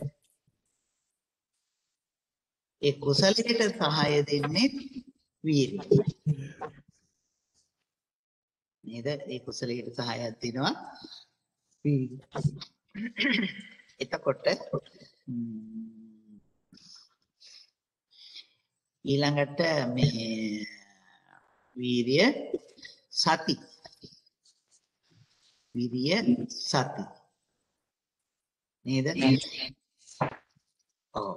S1: ඒ කුසලයට සහාය දෙන්නේ වීර්යය. නේද? ඒ කුසලයට සහායක් දෙනවා වීර්යය. එතකොට ඊළඟට මේ වීර්ය සති විරිය සති නේද? ඔව්.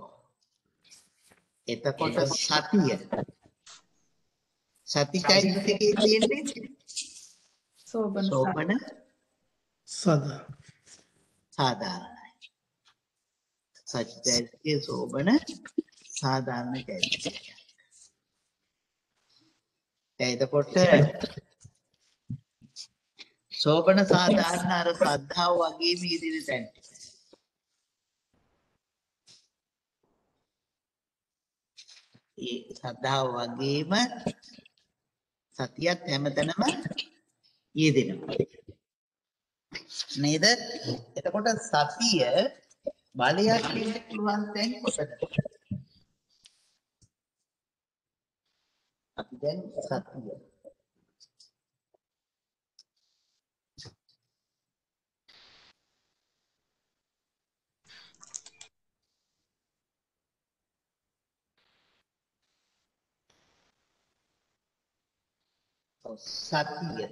S1: එතකොට සතිය සතිචෛතසිකයේ තියෙන්නේ
S7: සෝබන
S1: සෝබන
S5: සදා
S1: සාධාරණයි. සතිචෛතසිකයේ සෝබන සාධාරණ චෛතසිකය. එතකොට සෝබන සාධාරණ අර ශ්‍රද්ධාව වගේම ඉදිරි තැන්. ඒ ශ්‍රද්ධාව වගේම සතියත් හැමතැනම යෙදෙනවා. නේද? එතකොට සතිය බලයක් කියන්න පුළුවන් තැන් කොතනද? අපි දැන් සතිය. සතිය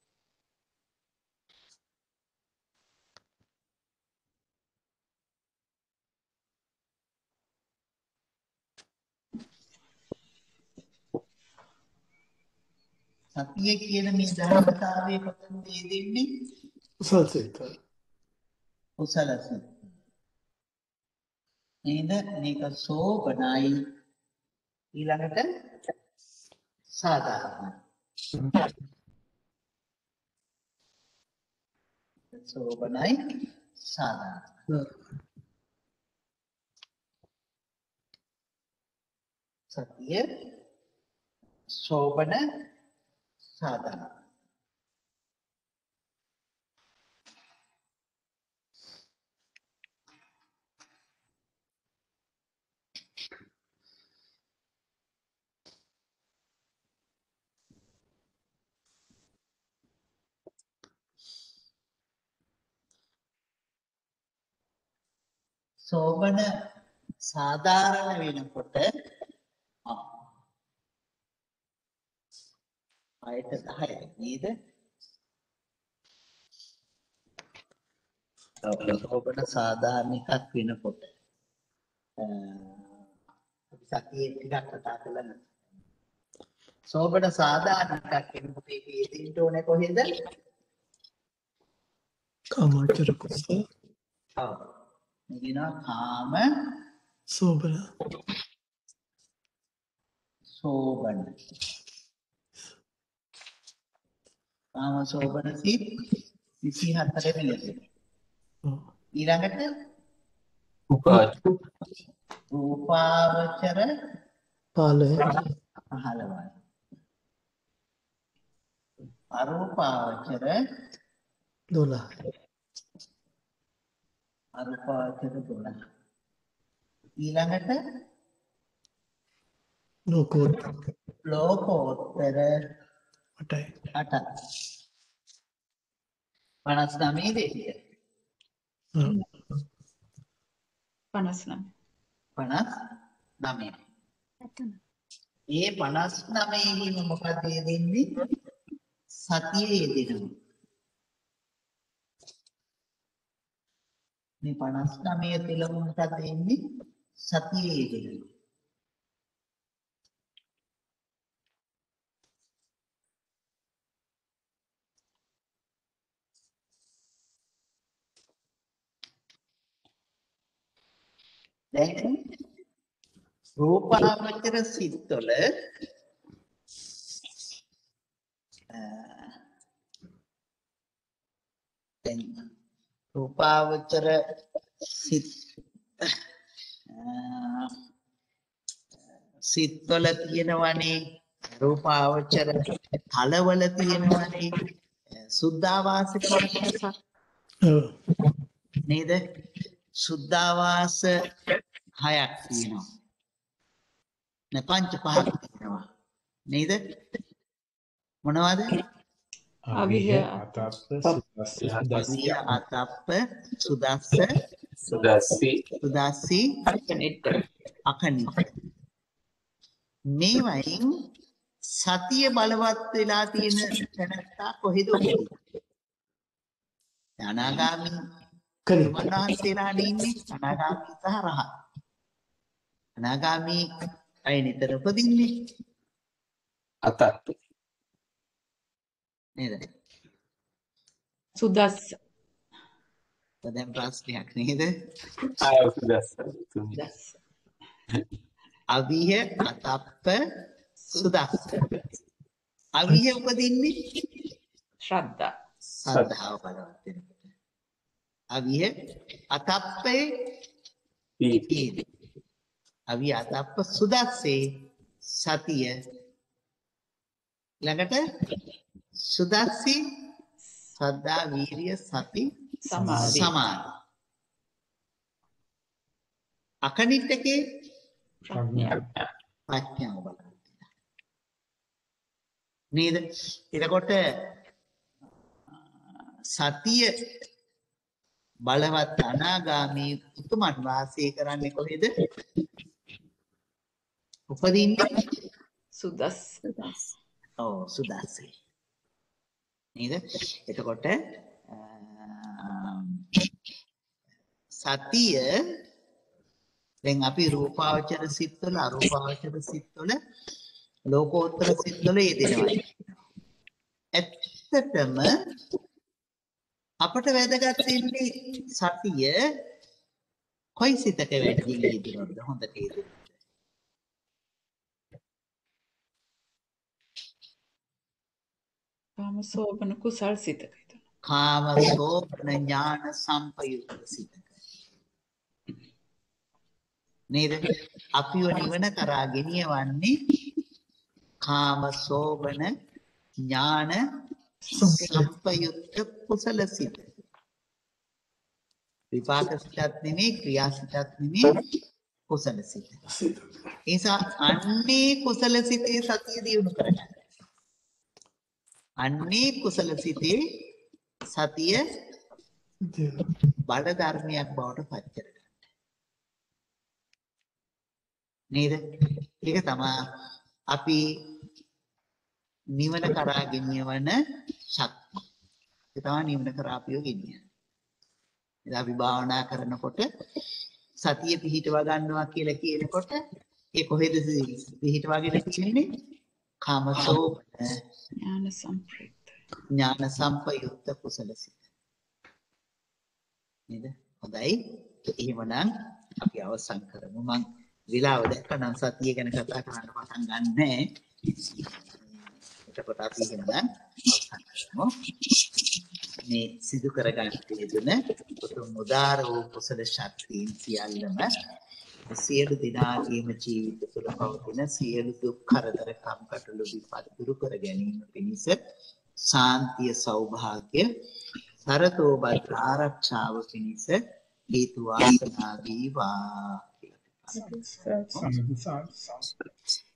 S1: සතිය කියන මේ ධර්මතාවයේ කොතනද යෙදෙන්නේ?
S5: කුසල් සිත.
S1: කුසල සිත. නේද? මේක සෝබනයි ඊළඟට සාධාරණයි. සෝබනයි සාධාරණයි. සතිය සෝබන සාධාරණයි. සෝබන සාධාරණ වෙනකොට ආයත දහය නේද? සෝබන සාධාරණ එකක් වෙනකොට අපි සතියේ ටිකක් කතා කළා. සෝබන සාධාරණ එකක් වෙනකොට ඒක යෙදෙන්න ඕනේ කොහෙද?
S5: කාමාවචර කුසල.
S1: ඔව්. මේකේනවා කාම
S5: සෝබන.
S1: සෝබන. කාම සෝබන සිත් විසිහතර වෙනි. ඊළඟට රූපාවචර
S5: පාලය.
S1: පහළවයි. අරූපාවචර
S5: දොළහ.
S1: අරූපාවචර දොළහ. ඊළඟට
S5: ලෝකෝත්තර.
S1: ලෝකෝත්තර
S5: අටයි.
S1: අටයි. පනස් නවය දෙවිය.
S7: පනස් නවය.
S1: පනස් නවය. ඒ පනස් නවයේදීම මොකද යෙදෙන්නේ? සතිය යෙදෙනවා. මේ පනස් නවය තුළ මොකද වෙන්නේ? සතිය යෙදෙනවා. දැන් රූපාවචර සිත්වල දැන් රූපාවචර සිත් සිත්වල තියෙනවනේ රූපාවචර තලවල තියෙනවනේ සුද්ධාවාසික කොටස නේද? සුද්ධාවාස හයක් තියෙනවා. නේ පංච පහක් තියෙනවා. නේද? මොනවද?
S4: අවිහ අතප්ප සුදස්ස
S1: අවිහ අතප්ප සුදස්ස
S3: සුදස්සි
S1: සුදස්සි
S7: අකනිට.
S1: අකනිට. මේවයින් සතිය බලවත් වෙලා තියෙන තැනත්තා කොහෙද උපදින්නේ? අනාගාමී වහන්සේලා ඉන්නේ අනාගාමී සහ රහත්. අනාගාමී අය නිතර උපදින්නේ
S3: අතත්
S1: නේද?
S7: සුදස්ස.
S1: දැන් ප්‍රශ්නයක් නේද?
S3: ආය සුදස්ස
S7: සුදස්ස.
S1: අවිහ අතප්ප සුදස්ස. අවිහ උපදින්නේ
S7: ශ්‍රද්ධා.
S1: සද්ධාව බලවත් වෙනකොට. අවිහ අතප්පේ පීති. අවිහ අතප්ප සුදස්සේ සතිය. ළඟට සුදස්සි සද්ධා වීරිය සති
S7: සමාධි.
S1: සමාධි. අකනිටකේ
S3: ප්‍රඥා
S1: ප්‍රඥාව බලන්න. නේද? එතකොට සතිය බලවත් අනාගාමී උතුමන් වාසය කරන්නේ කොහෙද? උපදින්නේ
S7: සුදස්
S1: ඔව් සුදාසේ. නේද? එතකොට සතිය දැන් අපි රූපාවචර සිත්වල අරූපාවචර සිත්වල ලෝකෝත්තර සිත්වල යෙදෙනවා. ඇත්තටම අපට වැදගත් වෙන්නේ සතිය කොයි සිතක වැඩි යෙදෙනවද හොඳට යෙදෙනවද?
S7: කාම සෝබන කුසල් සිතක
S1: කාම සෝබන ඥාන සම්පයුක්ත සිතක. නේද? අපිව නිවන කරා ගෙනියවන්නේ කාම සෝබන ඥාන සම්පයුක්ත කුසල සිත. විපාක සිතක් නෙමෙයි ක්‍රියා සිතක් නෙමෙයි කුසල සිත. ඒ නිසා අන්නේ කුසල සිතේ සතිය දියුණු කරගන්න. අන්නේ කුසල සිතේ සතිය බල ධර්මයක් බවට පත් කරගන්න. නේද? ඒක තමයි අපි නිවන කරා ගෙනියවන ශක්තිය. ඒක තමයි නිවන කරා අපිව ගෙනියන්නේ. ඉතින් අපි භාවනා කරනකොට සතිය පිහිටවා ගන්නවා කියලා කියනකොට ඒ කොහෙද පිහිටවාගෙන තියෙන්නේ? කාමසෝබන
S7: ඥාන සම්ප්‍රයුක්ත
S1: ඥාන සම්පයුක්ත කුසල සිත. නේද? හොඳයි. එහෙමනම් අපි අවසන් කරමු. මම විලාව දැක්කනම් සතිය ගැන කතා කරන්න පටන් ගන්නෑ. එතකොට අපි එහෙනම් අවසන් කරමු. මේ සිදු කරගන්න තියෙන උතුම් උදාර වූ කුසල ශක්තියින් සියල්ලම සියලු දිනාගේම ජීවිත තුළ පවතින සියලු දුක් කරදර කම්කටොළු විපත් දුරු කර ගැනීම පිණිස ශාන්තිය සෞභාග්‍ය සරතෝ බත් ආරක්ෂාව පිණිස හේතු වාසනා වේවා.
S5: සාදු සාදු.